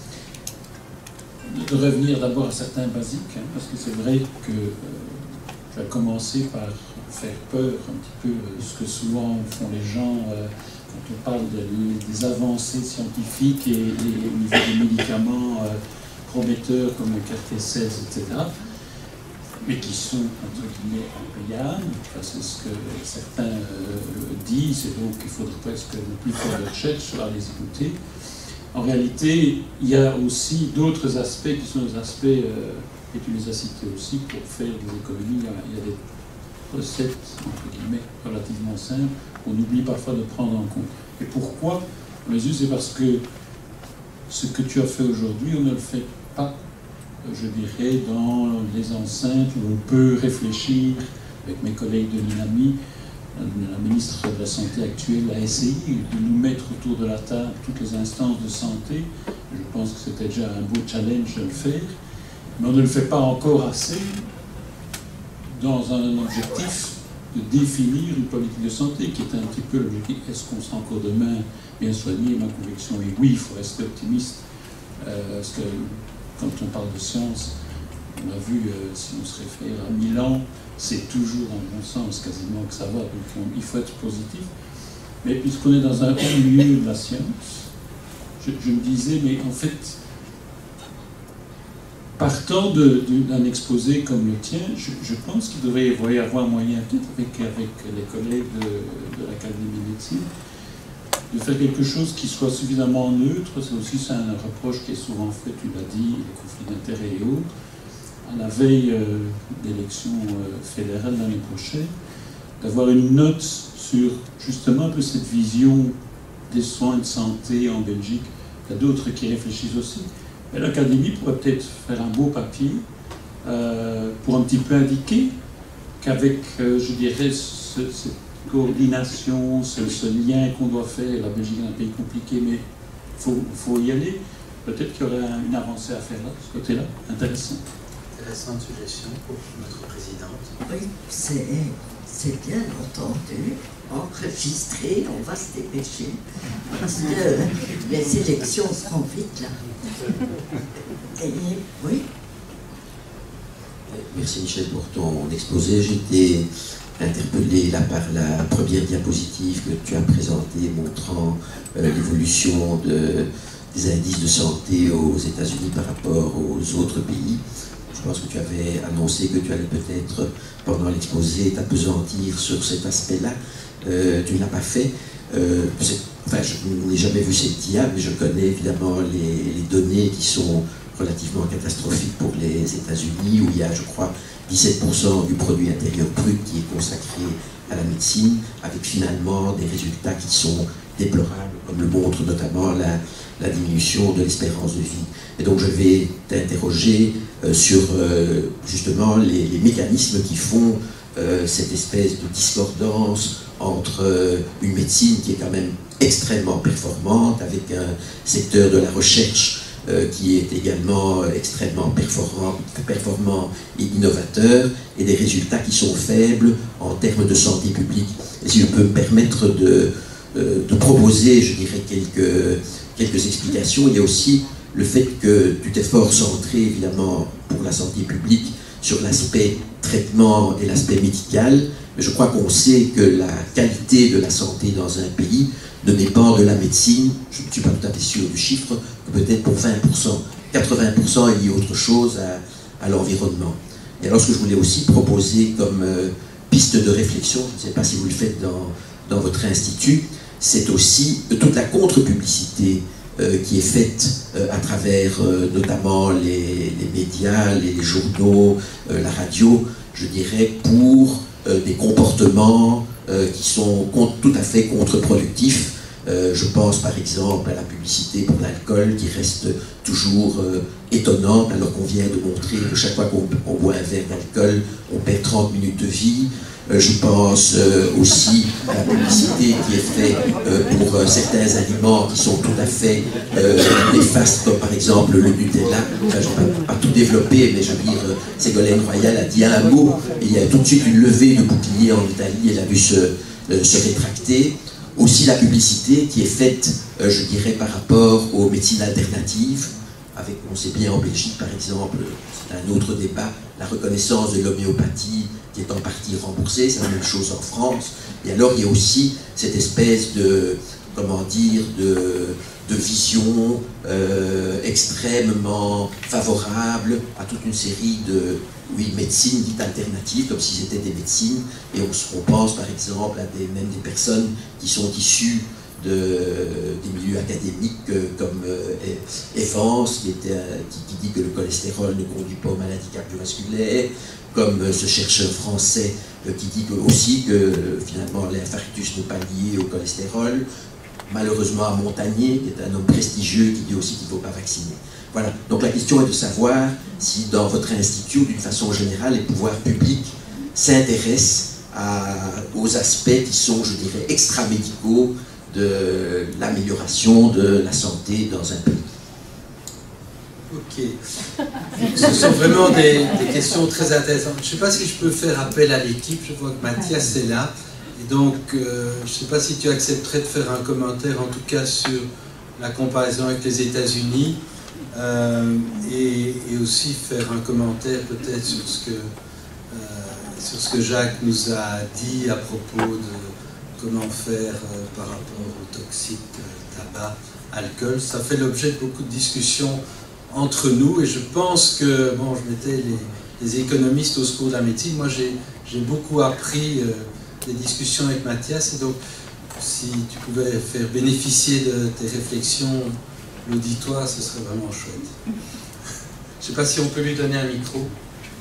de revenir d'abord à certains basiques, parce que c'est vrai que tu as commencé par faire peur un petit peu ce que souvent font les gens quand on parle des avancées scientifiques et au niveau des médicaments prometteurs comme le CAR-T16, etc., mais qui sont entre guillemets en payane. Enfin, c'est ce que certains disent, et donc il faudrait presque ne plus faire de recherche à les écouter. En réalité, il y a aussi d'autres aspects qui sont des aspects, et tu les as cités aussi, pour faire des économies. Il y a des recettes, entre guillemets, relativement simples, qu'on oublie parfois de prendre en compte. Et pourquoi? C'est parce que ce que tu as fait aujourd'hui, on ne le fait pas, je dirais, dans les enceintes où on peut réfléchir, avec mes collègues de l'INAMI, la ministre de la Santé actuelle a essayé de nous mettre autour de la table toutes les instances de santé. Je pense que c'était déjà un beau challenge de le faire. mais on ne le fait pas encore assez dans un objectif de définir une politique de santé qui est un petit peu l'objectif. Est-ce qu'on sera encore demain bien soigné? Ma conviction est oui, il faut rester optimiste. Parce que quand on parle de science, on a vu, si on se réfère à 1000 ans, c'est toujours dans le bon sens quasiment que ça va. Donc il faut être positif. Mais puisqu'on est dans un haut milieu de la science, je me disais, mais en fait, partant d'un exposé comme le tien, je pense qu'il devrait y avoir moyen, peut-être avec les collègues de l'Académie de médecine, de faire quelque chose qui soit suffisamment neutre. C'est aussi un reproche qui est souvent fait, tu l'as dit, les conflits d'intérêts et autres, à la veille d'élections fédérales l'année prochaine, d'avoir une note sur justement un peu cette vision des soins de santé en Belgique. Il y a d'autres qui réfléchissent aussi. Mais l'Académie pourrait peut-être faire un beau papier pour un petit peu indiquer qu'avec, je dirais, cette coordination, ce lien qu'on doit faire, la Belgique est un pays compliqué, mais il faut y aller. Peut-être qu'il y aurait une avancée à faire là, de ce côté-là. Intéressant. Intéressante suggestion pour notre présidente. Oui, c'est bien entendu. Enregistré, on va se dépêcher. Parce que les élections seront vite là. Et, oui. Merci Michel pour ton exposé. J'étais interpellé là par la première diapositive que tu as présentée montrant l'évolution des indices de santé aux États-Unis par rapport aux autres pays. Je pense que tu avais annoncé que tu allais peut-être, pendant l'exposé, t'appesantir sur cet aspect-là. Tu ne l'as pas fait. Enfin, je n'ai jamais vu cette dia, mais je connais évidemment les données qui sont relativement catastrophiques pour les États-Unis, où il y a, je crois, 17% du produit intérieur brut qui est consacré à la médecine, avec finalement des résultats qui sont déplorables, comme le montre notamment la diminution de l'espérance de vie. Et donc je vais t'interroger sur justement les mécanismes qui font cette espèce de discordance entre une médecine qui est quand même extrêmement performante, avec un secteur de la recherche qui est également extrêmement performant et innovateur, et des résultats qui sont faibles en termes de santé publique. Et si je peux me permettre de proposer, je dirais, quelques explications, il y a aussi le fait que tu t'es fort centré, évidemment, pour la santé publique, sur l'aspect traitement et l'aspect médical. Mais je crois qu'on sait que la qualité de la santé dans un pays ne dépend de la médecine, je ne suis pas tout à fait sûr du chiffre, que peut-être pour 20%. 80% il y a autre chose à l'environnement. Et alors ce que je voulais aussi proposer comme piste de réflexion, je ne sais pas si vous le faites dans votre institut, c'est aussi toute la contre-publicité qui est faite à travers notamment les médias, les journaux, la radio, je dirais, pour des comportements qui sont tout à fait contre-productifs. Je pense par exemple à la publicité pour l'alcool qui reste toujours étonnante, alors qu'on vient de montrer que chaque fois qu'on boit un verre d'alcool, on perd 30 minutes de vie. Je pense aussi à la publicité qui est faite pour certains aliments qui sont tout à fait néfastes, comme par exemple le Nutella. Enfin, je ne vais pas tout développer, mais je veux dire, Ségolène Royal a dit un mot, et il y a tout de suite une levée de bouclier en Italie, elle a vu se rétracter. Aussi la publicité qui est faite, je dirais, par rapport aux médecines alternatives, avec, on sait bien en Belgique par exemple, c'est un autre débat, la reconnaissance de l'homéopathie qui est en partie remboursée, c'est la même chose en France. Et alors il y a aussi cette espèce de, comment dire, de vision extrêmement favorable à toute une série de médecines dites alternatives, comme si c'était des médecines, et on pense par exemple à même des personnes qui sont issues des milieux académiques comme Evans, qui dit que le cholestérol ne conduit pas aux maladies cardiovasculaires, comme ce chercheur français qui dit aussi que finalement l'infarctus n'est pas lié au cholestérol, malheureusement à Montagnier, qui est un homme prestigieux, qui dit aussi qu'il ne faut pas vacciner. Voilà, donc la question est de savoir si dans votre institut, d'une façon générale, les pouvoirs publics s'intéressent aux aspects qui sont, je dirais, extramédicaux de l'amélioration de la santé dans un pays. Ok. Ce sont vraiment des questions très intéressantes. Je ne sais pas si je peux faire appel à l'équipe. Je vois que Mathias est là. Et donc, je ne sais pas si tu accepterais de faire un commentaire, en tout cas sur la comparaison avec les États-Unis, et aussi faire un commentaire peut-être sur ce que Jacques nous a dit à propos de comment faire par rapport aux toxiques, tabac, alcool. Ça fait l'objet de beaucoup de discussions entre nous, et je pense que, bon, je mettais les économistes au secours de la médecine. Moi, j'ai beaucoup appris des discussions avec Mathias, et donc si tu pouvais faire bénéficier de tes réflexions l'auditoire, ce serait vraiment chouette. Je ne sais pas si on peut lui donner un micro.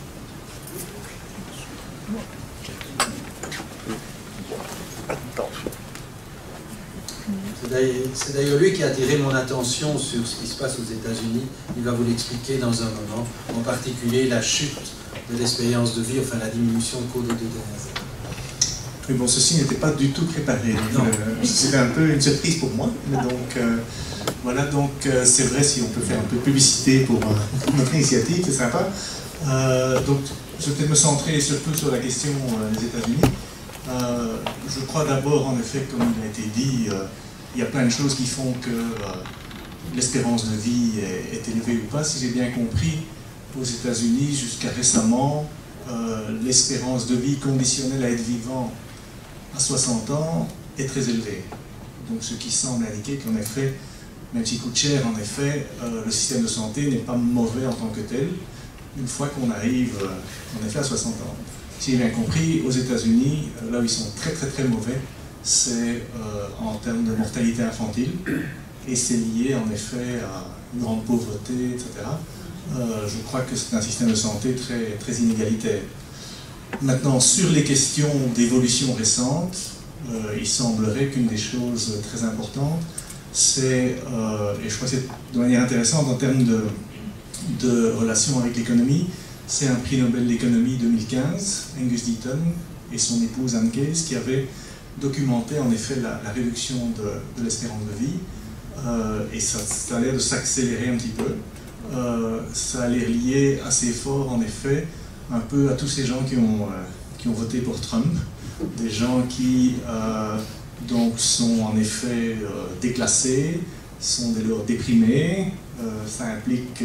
C'est d'ailleurs lui qui a attiré mon attention sur ce qui se passe aux États-Unis. Il va vous l'expliquer dans un moment, en particulier la chute de l'expérience de vie, enfin la diminution au cours des 2 dernières années. Mais bon, ceci n'était pas du tout préparé. C'était un peu une surprise pour moi. Mais donc, voilà, donc c'est vrai, si on peut faire un peu de publicité pour notre initiative, c'est sympa. Donc, je vais peut-être me centrer surtout sur la question des États-Unis. Je crois d'abord, en effet, comme il a été dit, il y a plein de choses qui font que l'espérance de vie est élevée ou pas. Si j'ai bien compris, aux États-Unis, jusqu'à récemment, l'espérance de vie conditionnelle à être vivant à 60 ans est très élevée. Donc ce qui semble indiquer qu'en effet, même s'il coûte cher, en effet, le système de santé n'est pas mauvais en tant que tel, une fois qu'on arrive en effet à 60 ans. Si j'ai bien compris, aux États-Unis, là où ils sont très très très mauvais, c'est en termes de mortalité infantile, et c'est lié en effet à une grande pauvreté, etc. Je crois que c'est un système de santé très, très inégalitaire. Maintenant, sur les questions d'évolution récente, il semblerait qu'une des choses très importantes, c'est, et je crois que c'est de manière intéressante en termes de relation avec l'économie, c'est un prix Nobel d'économie 2015, Angus Deaton et son épouse Anne Case, qui avaient documenté en effet la réduction de l'espérance de vie, et ça a l'air de s'accélérer un petit peu. Ça a l'air lié assez fort, en effet, un peu à tous ces gens qui ont voté pour Trump, des gens qui donc sont en effet déclassés, sont dès lors déprimés, ça implique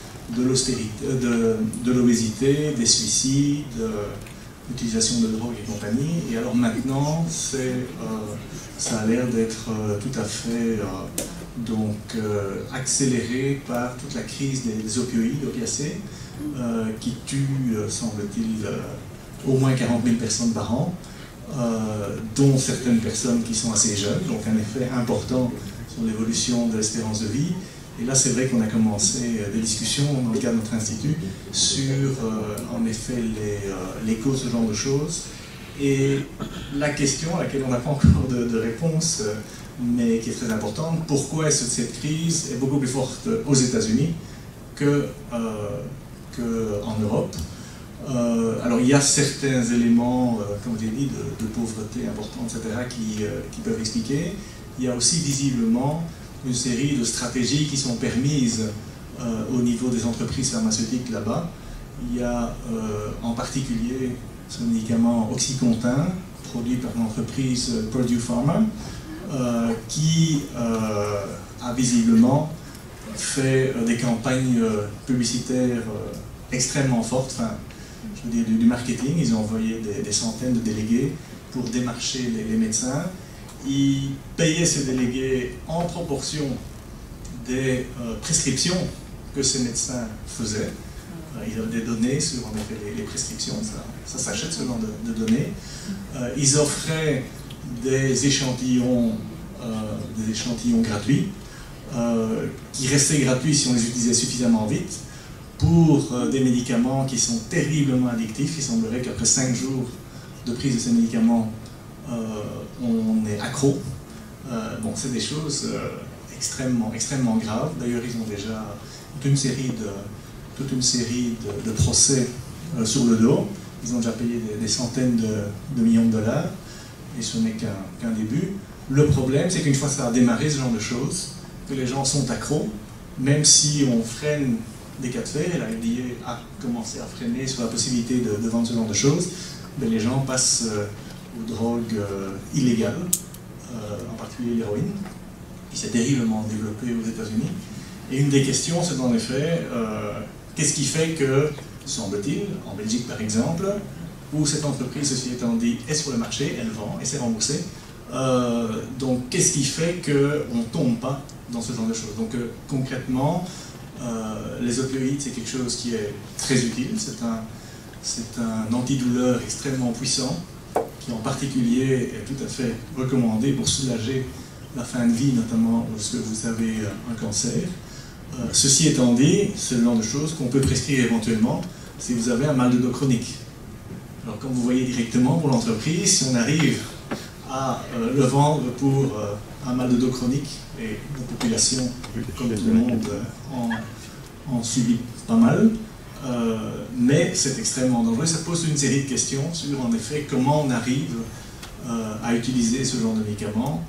de l'obésité, des suicides, l'utilisation de drogue et compagnie, et alors maintenant ça a l'air d'être tout à fait accéléré par toute la crise des opioïdes, opiacés, qui tuent, semble-t-il, au moins 40 000 personnes par an, dont certaines personnes qui sont assez jeunes, donc un effet important sur l'évolution de l'espérance de vie. Et là, c'est vrai qu'on a commencé des discussions dans le cadre de notre institut sur, en effet, les causes de ce genre de choses. Et la question à laquelle on n'a pas encore de réponse, mais qui est très importante, pourquoi est-ce que cette crise est beaucoup plus forte aux États-Unis qu'en Europe? Alors il y a certains éléments, comme je l'ai dit, de pauvreté importante, etc., qui peuvent expliquer. Il y a aussi visiblement une série de stratégies qui sont permises au niveau des entreprises pharmaceutiques là-bas. Il y a en particulier ce médicament Oxycontin, produit par l'entreprise Purdue Pharma, qui a visiblement fait des campagnes publicitaires extrêmement fortes, enfin, je veux dire du marketing. Ils ont envoyé des centaines de délégués pour démarcher les médecins. Ils payaient ces délégués en proportion des prescriptions que ces médecins faisaient. Ils avaient des données sur en effet les prescriptions, ça s'achète ce genre de données. Ils offraient des échantillons gratuits, qui restaient gratuits si on les utilisait suffisamment vite, pour des médicaments qui sont terriblement addictifs. Il semblerait qu'après 5 jours de prise de ces médicaments, on est accro. Bon, c'est des choses extrêmement graves. D'ailleurs, ils ont déjà toute une série de procès sur le dos. Ils ont déjà payé des centaines de millions de dollars, et ce n'est qu'un début. Le problème, c'est qu'une fois ça a démarré, ce genre de choses, que les gens sont accros, même si on freine des cas de fait, la FDA a commencé à freiner sur la possibilité de vendre ce genre de choses, mais les gens passent aux drogues illégales, en particulier l'héroïne, qui s'est terriblement développée aux États-Unis. Et une des questions, c'est en effet, qu'est-ce qui fait que, semble-t-il, en Belgique par exemple, où cette entreprise, ceci étant dit, est sur le marché, elle vend et c'est remboursé. Donc, qu'est-ce qui fait qu'on ne tombe pas dans ce genre de choses? Donc, concrètement, les opioïdes, c'est quelque chose qui est très utile. C'est un antidouleur extrêmement puissant, qui en particulier est tout à fait recommandé pour soulager la fin de vie, notamment lorsque vous avez un cancer. Ceci étant dit, c'est le genre de choses qu'on peut prescrire éventuellement si vous avez un mal de dos chronique. Alors, comme vous voyez directement pour l'entreprise, si on arrive à le vendre pour un mal de dos chronique, et la population, comme tout le monde, en subit pas mal, mais c'est extrêmement dangereux. Ça pose une série de questions sur, en effet, comment on arrive à utiliser ce genre de médicaments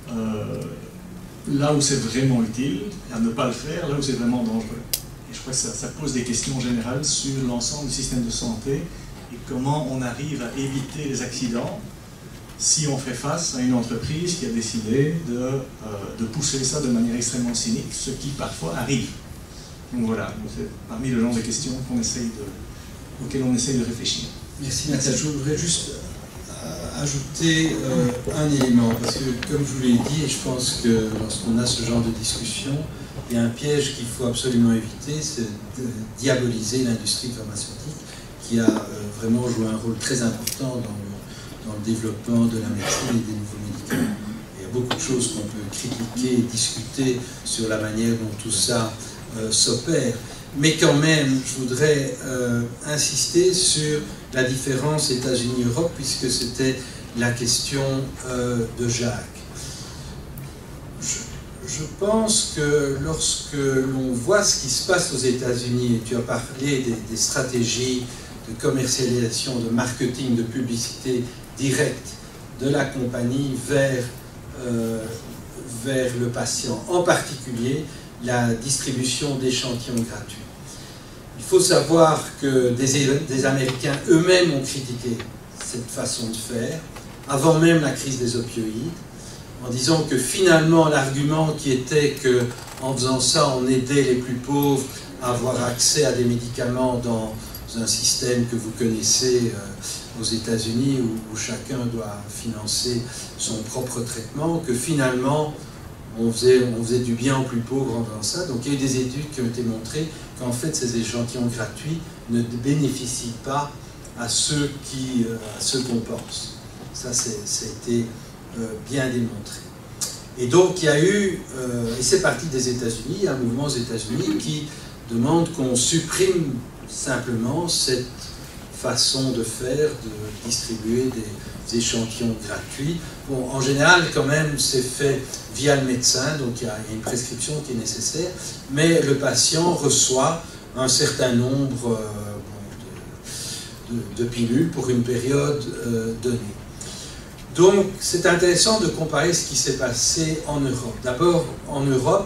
là où c'est vraiment utile, et à ne pas le faire là où c'est vraiment dangereux. Et je crois que ça pose des questions générales sur l'ensemble du système de santé et comment on arrive à éviter les accidents si on fait face à une entreprise qui a décidé de pousser ça de manière extrêmement cynique, ce qui parfois arrive. Donc voilà, c'est parmi le genre de questions auxquelles on essaye de réfléchir. Merci Nathalie. Je voudrais juste ajouter un élément, parce que comme je vous l'ai dit, et je pense que lorsqu'on a ce genre de discussion, il y a un piège qu'il faut absolument éviter, c'est de diaboliser l'industrie pharmaceutique qui a vraiment joué un rôle très important dans le développement de la médecine et des nouveaux médicaments. Il y a beaucoup de choses qu'on peut critiquer et discuter sur la manière dont tout ça s'opère. Mais quand même, je voudrais insister sur la différence États-Unis-Europe, puisque c'était la question de Jacques. Je pense que lorsque l'on voit ce qui se passe aux États-Unis, et tu as parlé des stratégies de commercialisation, de marketing, de publicité directe de la compagnie vers le patient, en particulier la distribution d'échantillons gratuits. Il faut savoir que des Américains eux-mêmes ont critiqué cette façon de faire, avant même la crise des opioïdes, en disant que finalement l'argument qui était qu'en faisant ça on aidait les plus pauvres à avoir accès à des médicaments dans un système que vous connaissez aux États-Unis où chacun doit financer son propre traitement, que finalement on faisait du bien aux plus pauvres en faisant ça. Donc il y a eu des études qui ont été montrées qu'en fait ces échantillons gratuits ne bénéficient pas à ceux qu'on pense. Ça, c'était bien démontré. Et donc il y a eu, et c'est parti des États-Unis, il y a un mouvement aux États-Unis qui demande qu'on supprime simplement cette façon de faire, de distribuer des échantillons gratuits. Bon, en général, quand même, c'est fait via le médecin, donc il y a une prescription qui est nécessaire, mais le patient reçoit un certain nombre de pilules pour une période donnée. Donc, c'est intéressant de comparer ce qui s'est passé en Europe. D'abord, en Europe,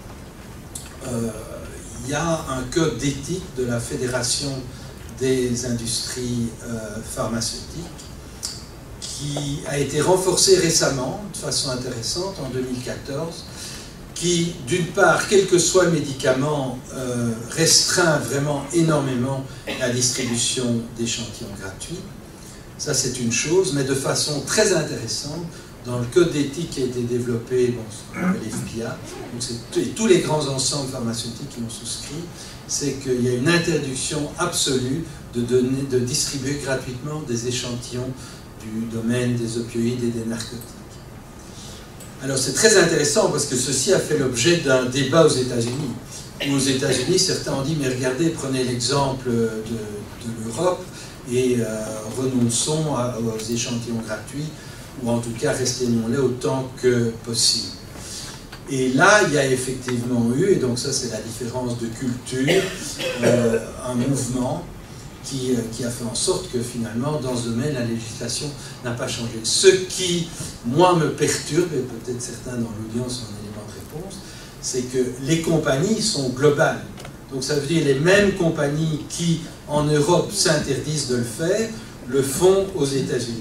il y a un code d'éthique de la Fédération des industries pharmaceutiques qui a été renforcé récemment, de façon intéressante, en 2014, qui, d'une part, quel que soit le médicament, restreint vraiment énormément la distribution d'échantillons gratuits. Ça, c'est une chose, mais de façon très intéressante, dans le code d'éthique qui a été développé, bon, ce qu'on appelle l'FPA, et tous les grands ensembles pharmaceutiques qui ont souscrit, c'est qu'il y a une interdiction absolue de distribuer gratuitement des échantillons du domaine des opioïdes et des narcotiques. Alors c'est très intéressant parce que ceci a fait l'objet d'un débat aux États-Unis. Aux États-Unis, certains ont dit, mais regardez, prenez l'exemple de l'Europe et renonçons aux échantillons gratuits, ou en tout cas restreignons-les autant que possible. Et là, il y a effectivement eu, et donc ça c'est la différence de culture, un mouvement qui a fait en sorte que finalement, dans ce domaine, la législation n'a pas changé. Ce qui, moi, me perturbe, et peut-être certains dans l'audience ont un élément de réponse, c'est que les compagnies sont globales. Donc ça veut dire les mêmes compagnies qui, en Europe, s'interdisent de le faire, le font aux États-Unis.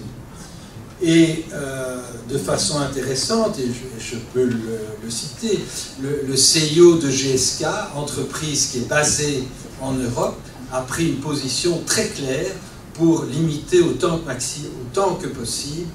Et de façon intéressante, et je peux le citer, le CEO de GSK, entreprise qui est basée en Europe, a pris une position très claire pour limiter autant que possible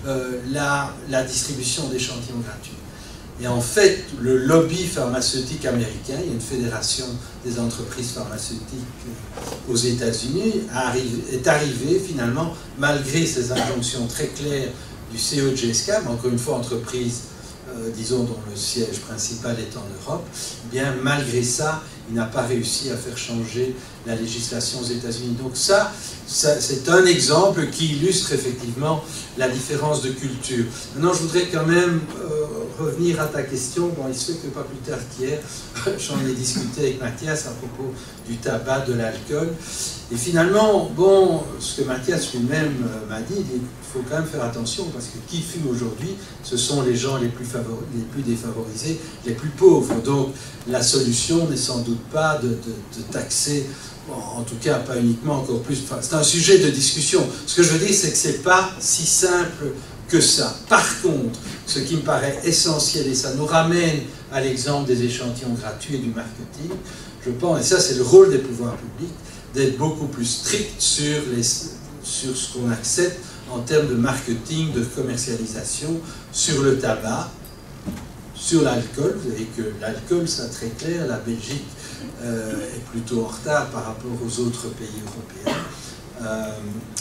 la distribution d'échantillons gratuits. Et en fait, le lobby pharmaceutique américain, il y a une fédération des entreprises pharmaceutiques aux États-Unis, est arrivé finalement, malgré ces injonctions très claires du CEO de GSK, mais encore une fois, entreprise, disons, dont le siège principal est en Europe, eh bien, malgré ça, il n'a pas réussi à faire changer la législation aux États-Unis. Donc ça c'est un exemple qui illustre effectivement la différence de culture. Maintenant, je voudrais quand même revenir à ta question. Bon, il se fait que pas plus tard qu'hier, j'en ai discuté avec Mathias à propos du tabac, de l'alcool. Et finalement, bon, ce que Mathias lui-même m'a dit, il faut quand même faire attention, parce que qui fume aujourd'hui, ce sont les gens les plus défavorisés, les plus pauvres. Donc la solution n'est sans doute pas de taxer, en tout cas pas uniquement, encore plus. Enfin, c'est un sujet de discussion. Ce que je veux dire, c'est que ce n'est pas si simple que ça. Par contre, ce qui me paraît essentiel, et ça nous ramène à l'exemple des échantillons gratuits et du marketing, je pense, et ça c'est le rôle des pouvoirs publics, d'être beaucoup plus strict sur ce qu'on accepte en termes de marketing, de commercialisation, sur le tabac, sur l'alcool. Vous savez que l'alcool, c'est très clair, la Belgique est plutôt en retard par rapport aux autres pays européens.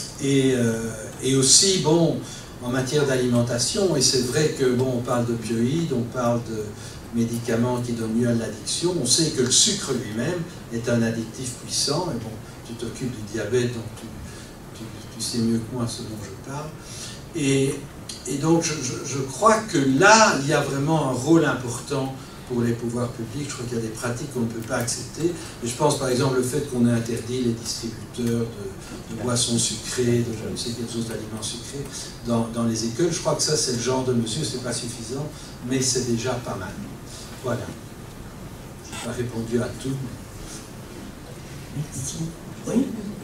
Et aussi, bon, en matière d'alimentation, et c'est vrai que, bon, on parle d'opioïdes, on parle de médicaments qui donnent lieu à l'addiction, on sait que le sucre lui-même est un addictif puissant, et bon, tu t'occupes du diabète, donc tu sais mieux que moi ce dont je parle. Et donc, je crois que là, il y a vraiment un rôle important pour les pouvoirs publics. Je crois qu'il y a des pratiques qu'on ne peut pas accepter. Et je pense par exemple le fait qu'on ait interdit les distributeurs de boissons sucrées, de je ne sais quelles autres aliments sucrés dans les écoles. Je crois que ça, c'est le genre de mesure, c'est pas suffisant, mais c'est déjà pas mal. Voilà. Je n'ai pas répondu à tout. Merci. Oui.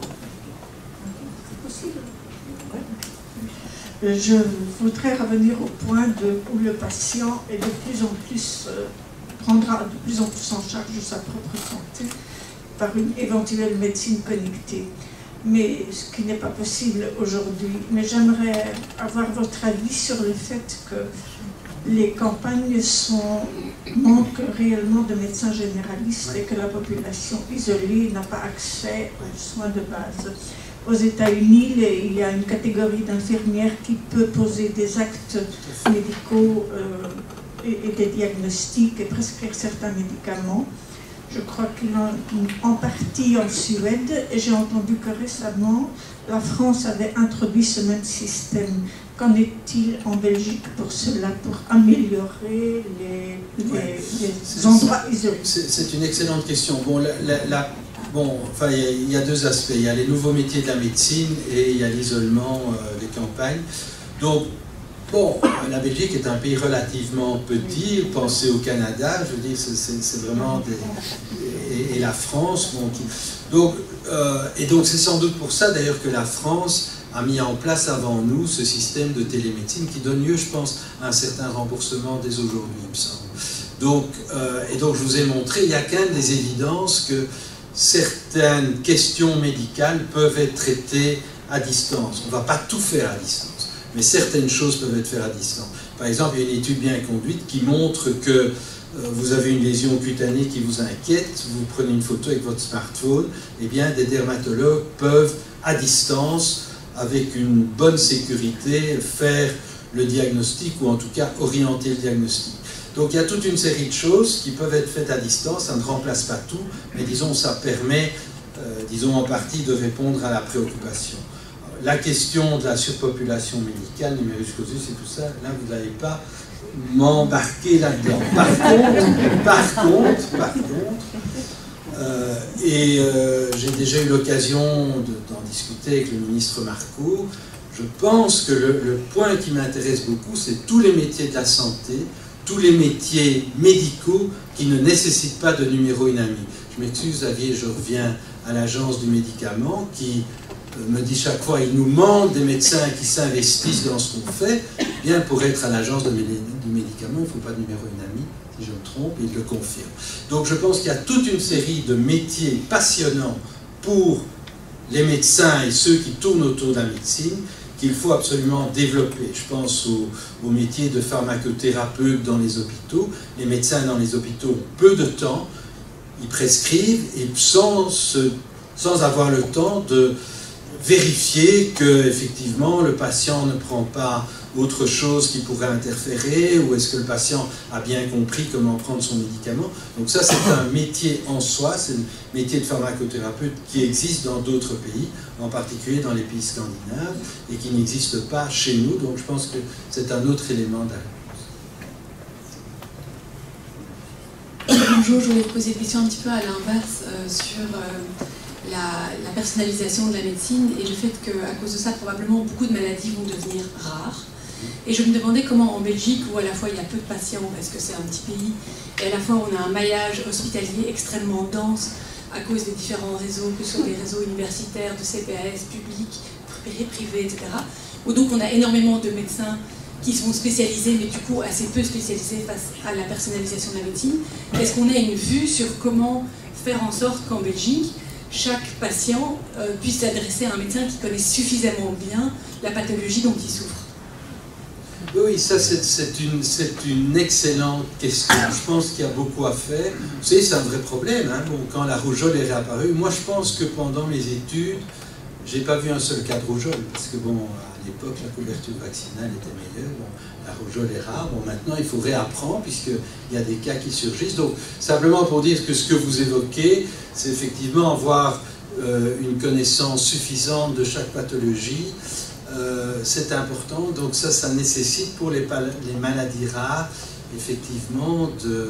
Je voudrais revenir au point où le patient est de plus en plus, prendra de plus en plus en charge de sa propre santé par une éventuelle médecine connectée. Mais ce qui n'est pas possible aujourd'hui. Mais j'aimerais avoir votre avis sur le fait que les campagnes manquent réellement de médecins généralistes et que la population isolée n'a pas accès aux soins de base. Aux États-Unis, il y a une catégorie d'infirmières qui peut poser des actes médicaux et des diagnostics et prescrire certains médicaments. Je crois qu'il en partie en Suède, et j'ai entendu que récemment, la France avait introduit ce même système. Qu'en est-il en Belgique pour cela, pour améliorer les endroits isolés? C'est une excellente question. Bon, bon, enfin, il y a deux aspects. Il y a les nouveaux métiers de la médecine et il y a l'isolement des campagnes. Donc, bon, la Belgique est un pays relativement petit. Pensez au Canada, je veux dire, c'est vraiment et la France. Bon, donc c'est sans doute pour ça d'ailleurs que la France a mis en place avant nous ce système de télémédecine qui donne lieu, je pense, à un certain remboursement dès aujourd'hui, il me semble. Donc, et donc je vous ai montré, il y a quand même des évidences que certaines questions médicales peuvent être traitées à distance. On ne va pas tout faire à distance, mais certaines choses peuvent être faites à distance. Par exemple, il y a une étude bien conduite qui montre que vous avez une lésion cutanée qui vous inquiète, vous prenez une photo avec votre smartphone, et bien des dermatologues peuvent à distance, avec une bonne sécurité, faire le diagnostic ou en tout cas orienter le diagnostic. Donc il y a toute une série de choses qui peuvent être faites à distance, ça ne remplace pas tout, mais disons ça permet, disons en partie, de répondre à la préoccupation. La question de la surpopulation médicale, numerus clausus et tout ça, là vous n'allez pas m'embarquer là-dedans. Par contre, j'ai déjà eu l'occasion d'en discuter avec le ministre Marcourt. Je pense que le point qui m'intéresse beaucoup, c'est tous les métiers de la santé tous les métiers médicaux qui ne nécessitent pas de numéro INAMI. Je m'excuse, Xavier, je reviens à l'agence du médicament qui me dit chaque fois, il nous manque des médecins qui s'investissent dans ce qu'on fait. Bien, pour être à l'agence du médicament, il ne faut pas de numéro INAMI, si je me trompe, il le confirme. Donc je pense qu'il y a toute une série de métiers passionnants pour les médecins et ceux qui tournent autour de la médecine qu'il faut absolument développer. Je pense au métier de pharmacothérapeute dans les hôpitaux. Les médecins dans les hôpitaux ont peu de temps, ils prescrivent et sans avoir le temps de vérifier que effectivement le patient ne prend pas autre chose qui pourrait interférer, ou est-ce que le patient a bien compris comment prendre son médicament. Donc ça, c'est un métier en soi, c'est le métier de pharmacothérapeute qui existe dans d'autres pays, en particulier dans les pays scandinaves, et qui n'existe pas chez nous. Donc je pense que c'est un autre élément d'alerte. Bonjour, je voulais vous poser une question un petit peu à l'inverse sur la personnalisation de la médecine et le fait qu'à cause de ça, probablement, beaucoup de maladies vont devenir rares. Et je me demandais comment en Belgique, où à la fois il y a peu de patients, parce que c'est un petit pays, et à la fois on a un maillage hospitalier extrêmement dense à cause des différents réseaux, que ce soit des réseaux universitaires, de CPAS, publics, privés, etc. Où donc on a énormément de médecins qui sont spécialisés, mais du coup assez peu spécialisés face à la personnalisation de la médecine. Est-ce qu'on a une vue sur comment faire en sorte qu'en Belgique, chaque patient puisse s'adresser à un médecin qui connaît suffisamment bien la pathologie dont il souffre? Oui, ça c'est une excellente question. Je pense qu'il y a beaucoup à faire. Vous savez, c'est un vrai problème. Hein. Bon, quand la rougeole est réapparue, moi je pense que pendant mes études, j'ai pas vu un seul cas de rougeole, parce que bon, à l'époque, la couverture vaccinale était meilleure. Bon, la rougeole est rare. Bon, maintenant, il faut réapprendre, puisqu'il y a des cas qui surgissent. Donc, simplement pour dire que ce que vous évoquez, c'est effectivement avoir une connaissance suffisante de chaque pathologie. C'est important. Donc ça nécessite pour les maladies rares, effectivement,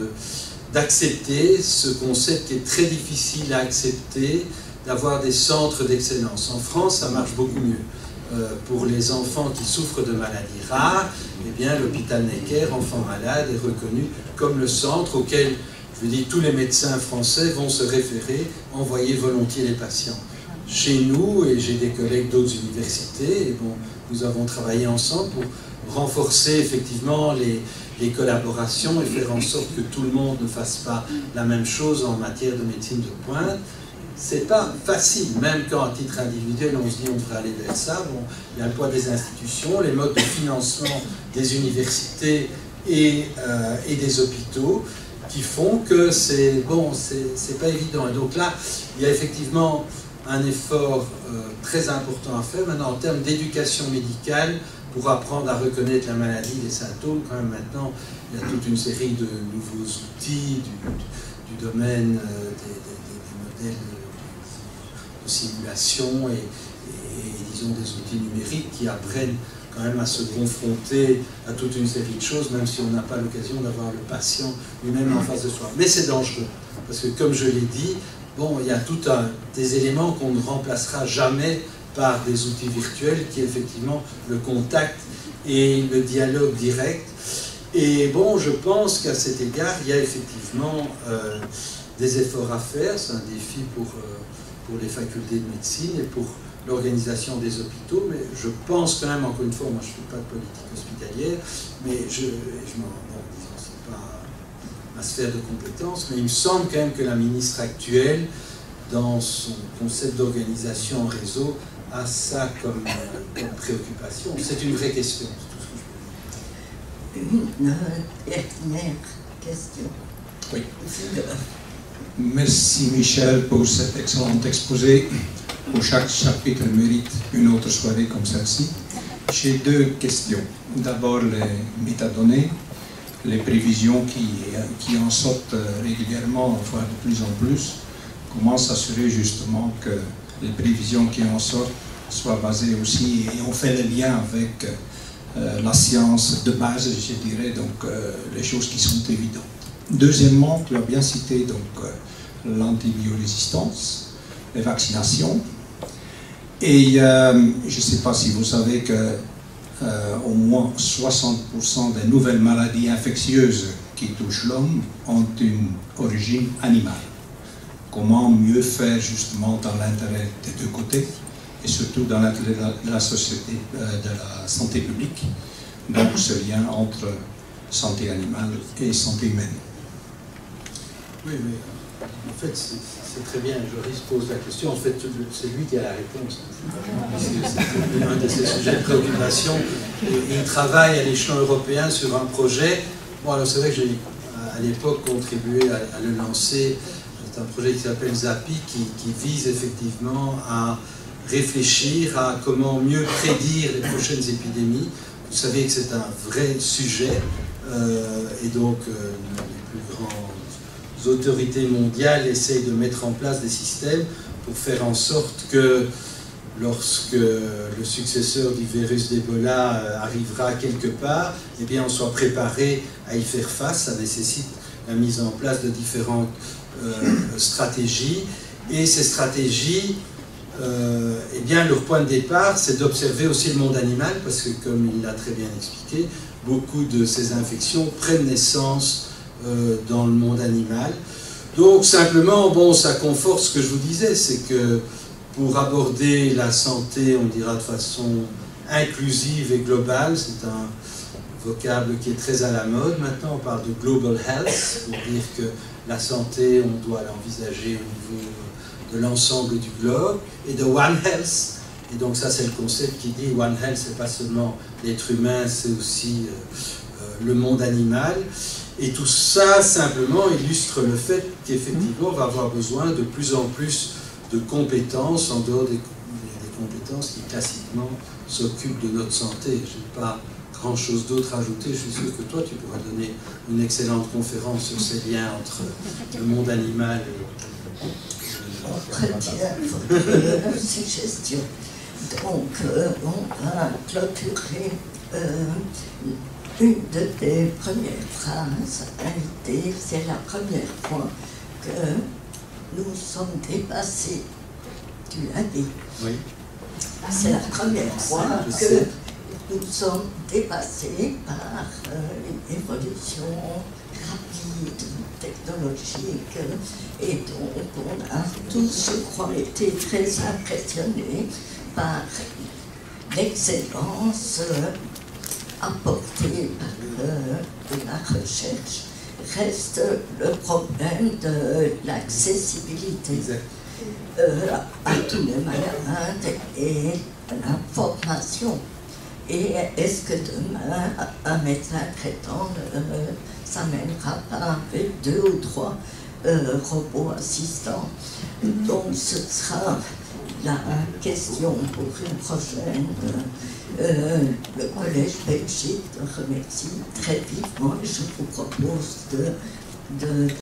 d'accepter ce concept qui est très difficile à accepter, d'avoir des centres d'excellence. En France, ça marche beaucoup mieux. Pour les enfants qui souffrent de maladies rares, eh bien, l'hôpital Necker, enfants malades, est reconnu comme le centre auquel, je veux dire, tous les médecins français vont se référer, envoyer volontiers les patients. Chez nous, et j'ai des collègues d'autres universités, et bon, nous avons travaillé ensemble pour renforcer effectivement les collaborations et faire en sorte que tout le monde ne fasse pas la même chose en matière de médecine de pointe. C'est pas facile, même quand à titre individuel on se dit on devrait aller vers ça. Bon, il y a le poids des institutions, les modes de financement des universités et des hôpitaux qui font que c'est pas évident. Et donc là, il y a effectivement un effort très important à faire. Maintenant, en termes d'éducation médicale, pour apprendre à reconnaître la maladie, les symptômes, quand même maintenant, il y a toute une série de nouveaux outils du domaine des modèles de simulation et disons des outils numériques qui apprennent quand même à se confronter à toute une série de choses, même si on n'a pas l'occasion d'avoir le patient lui-même en face de soi. Mais c'est dangereux, parce que comme je l'ai dit, bon, il y a des éléments qu'on ne remplacera jamais par des outils virtuels, qui est effectivement le contact et le dialogue direct. Et bon, je pense qu'à cet égard, il y a effectivement des efforts à faire. C'est un défi pour les facultés de médecine et pour l'organisation des hôpitaux, mais je pense quand même, encore une fois, moi je ne fais pas de politique hospitalière, mais c'est pas ma sphère de compétences, mais il me semble quand même que la ministre actuelle, dans son concept d'organisation en réseau, a ça comme préoccupation. C'est une vraie question, c'est tout ce que je peux dire. Une dernière question. Oui. Merci Michel pour cet excellent exposé, où chaque chapitre mérite une autre soirée comme celle-ci. J'ai deux questions. D'abord les métadonnées, les prévisions qui en sortent régulièrement, voire de plus en plus. Comment s'assurer justement que les prévisions qui en sortent soient basées aussi, et on fait le lien avec la science de base, je dirais, donc les choses qui sont évidentes. Deuxièmement, tu as bien cité donc l'antibiorésistance, les vaccinations. Et je ne sais pas si vous savez que au moins 60% des nouvelles maladies infectieuses qui touchent l'homme ont une origine animale. Comment mieux faire justement dans l'intérêt des deux côtés et surtout dans l'intérêt de la société, de la santé publique, donc ce lien entre santé animale et santé humaine. Oui, mais en fait, c'est très bien. Joris pose la question. En fait, c'est lui qui a la réponse. C'est un de ses sujets de préoccupation. Il travaille à l'échelon européen sur un projet. Bon, alors c'est vrai que j'ai à l'époque contribué à le lancer. C'est un projet qui s'appelle ZAPI, qui vise effectivement à réfléchir à comment mieux prédire les prochaines épidémies. Vous savez que c'est un vrai sujet. Et donc, les plus grandes autorités mondiales essayent de mettre en place des systèmes pour faire en sorte que lorsque le successeur du virus d'Ebola arrivera quelque part, eh bien on soit préparé à y faire face. Ça nécessite la mise en place de différentes stratégies. Et ces stratégies, eh bien leur point de départ, c'est d'observer aussi le monde animal, parce que comme il l'a très bien expliqué, beaucoup de ces infections prennent naissance dans le monde animal. Donc simplement, bon, ça conforte ce que je vous disais, c'est que pour aborder la santé, on dira de façon inclusive et globale, c'est un vocable qui est très à la mode. Maintenant, on parle de Global Health, pour dire que la santé, on doit l'envisager au niveau de l'ensemble du globe, et de One Health. Et donc ça, c'est le concept qui dit One Health, c'est pas seulement l'être humain, c'est aussi le monde animal. Et tout ça, simplement, illustre le fait qu'effectivement, on va avoir besoin de plus en plus de compétences, en dehors des compétences qui, classiquement, s'occupent de notre santé. Je n'ai pas grand-chose d'autre à ajouter. Je suis sûr que toi, tu pourras donner une excellente conférence sur ces liens entre le monde animal et... Très bien, votre suggestion. Donc, on va clôturer. Une de tes premières phrases a été, c'est la première fois que nous sommes dépassés. Tu l'as dit. Oui. C'est la première fois que nous sommes dépassés par une évolution rapide, technologique, et donc on a tous, je crois, été très impressionnés par l'excellence apportée par la recherche. Reste le problème de l'accessibilité à tous les malades et la formation. Et est-ce que demain, un médecin traitant s'amènera pas avec 2 ou 3 robots assistants? Donc ce sera la question pour une prochaine. Le Collège Belgique te remercie très vivement et je vous propose de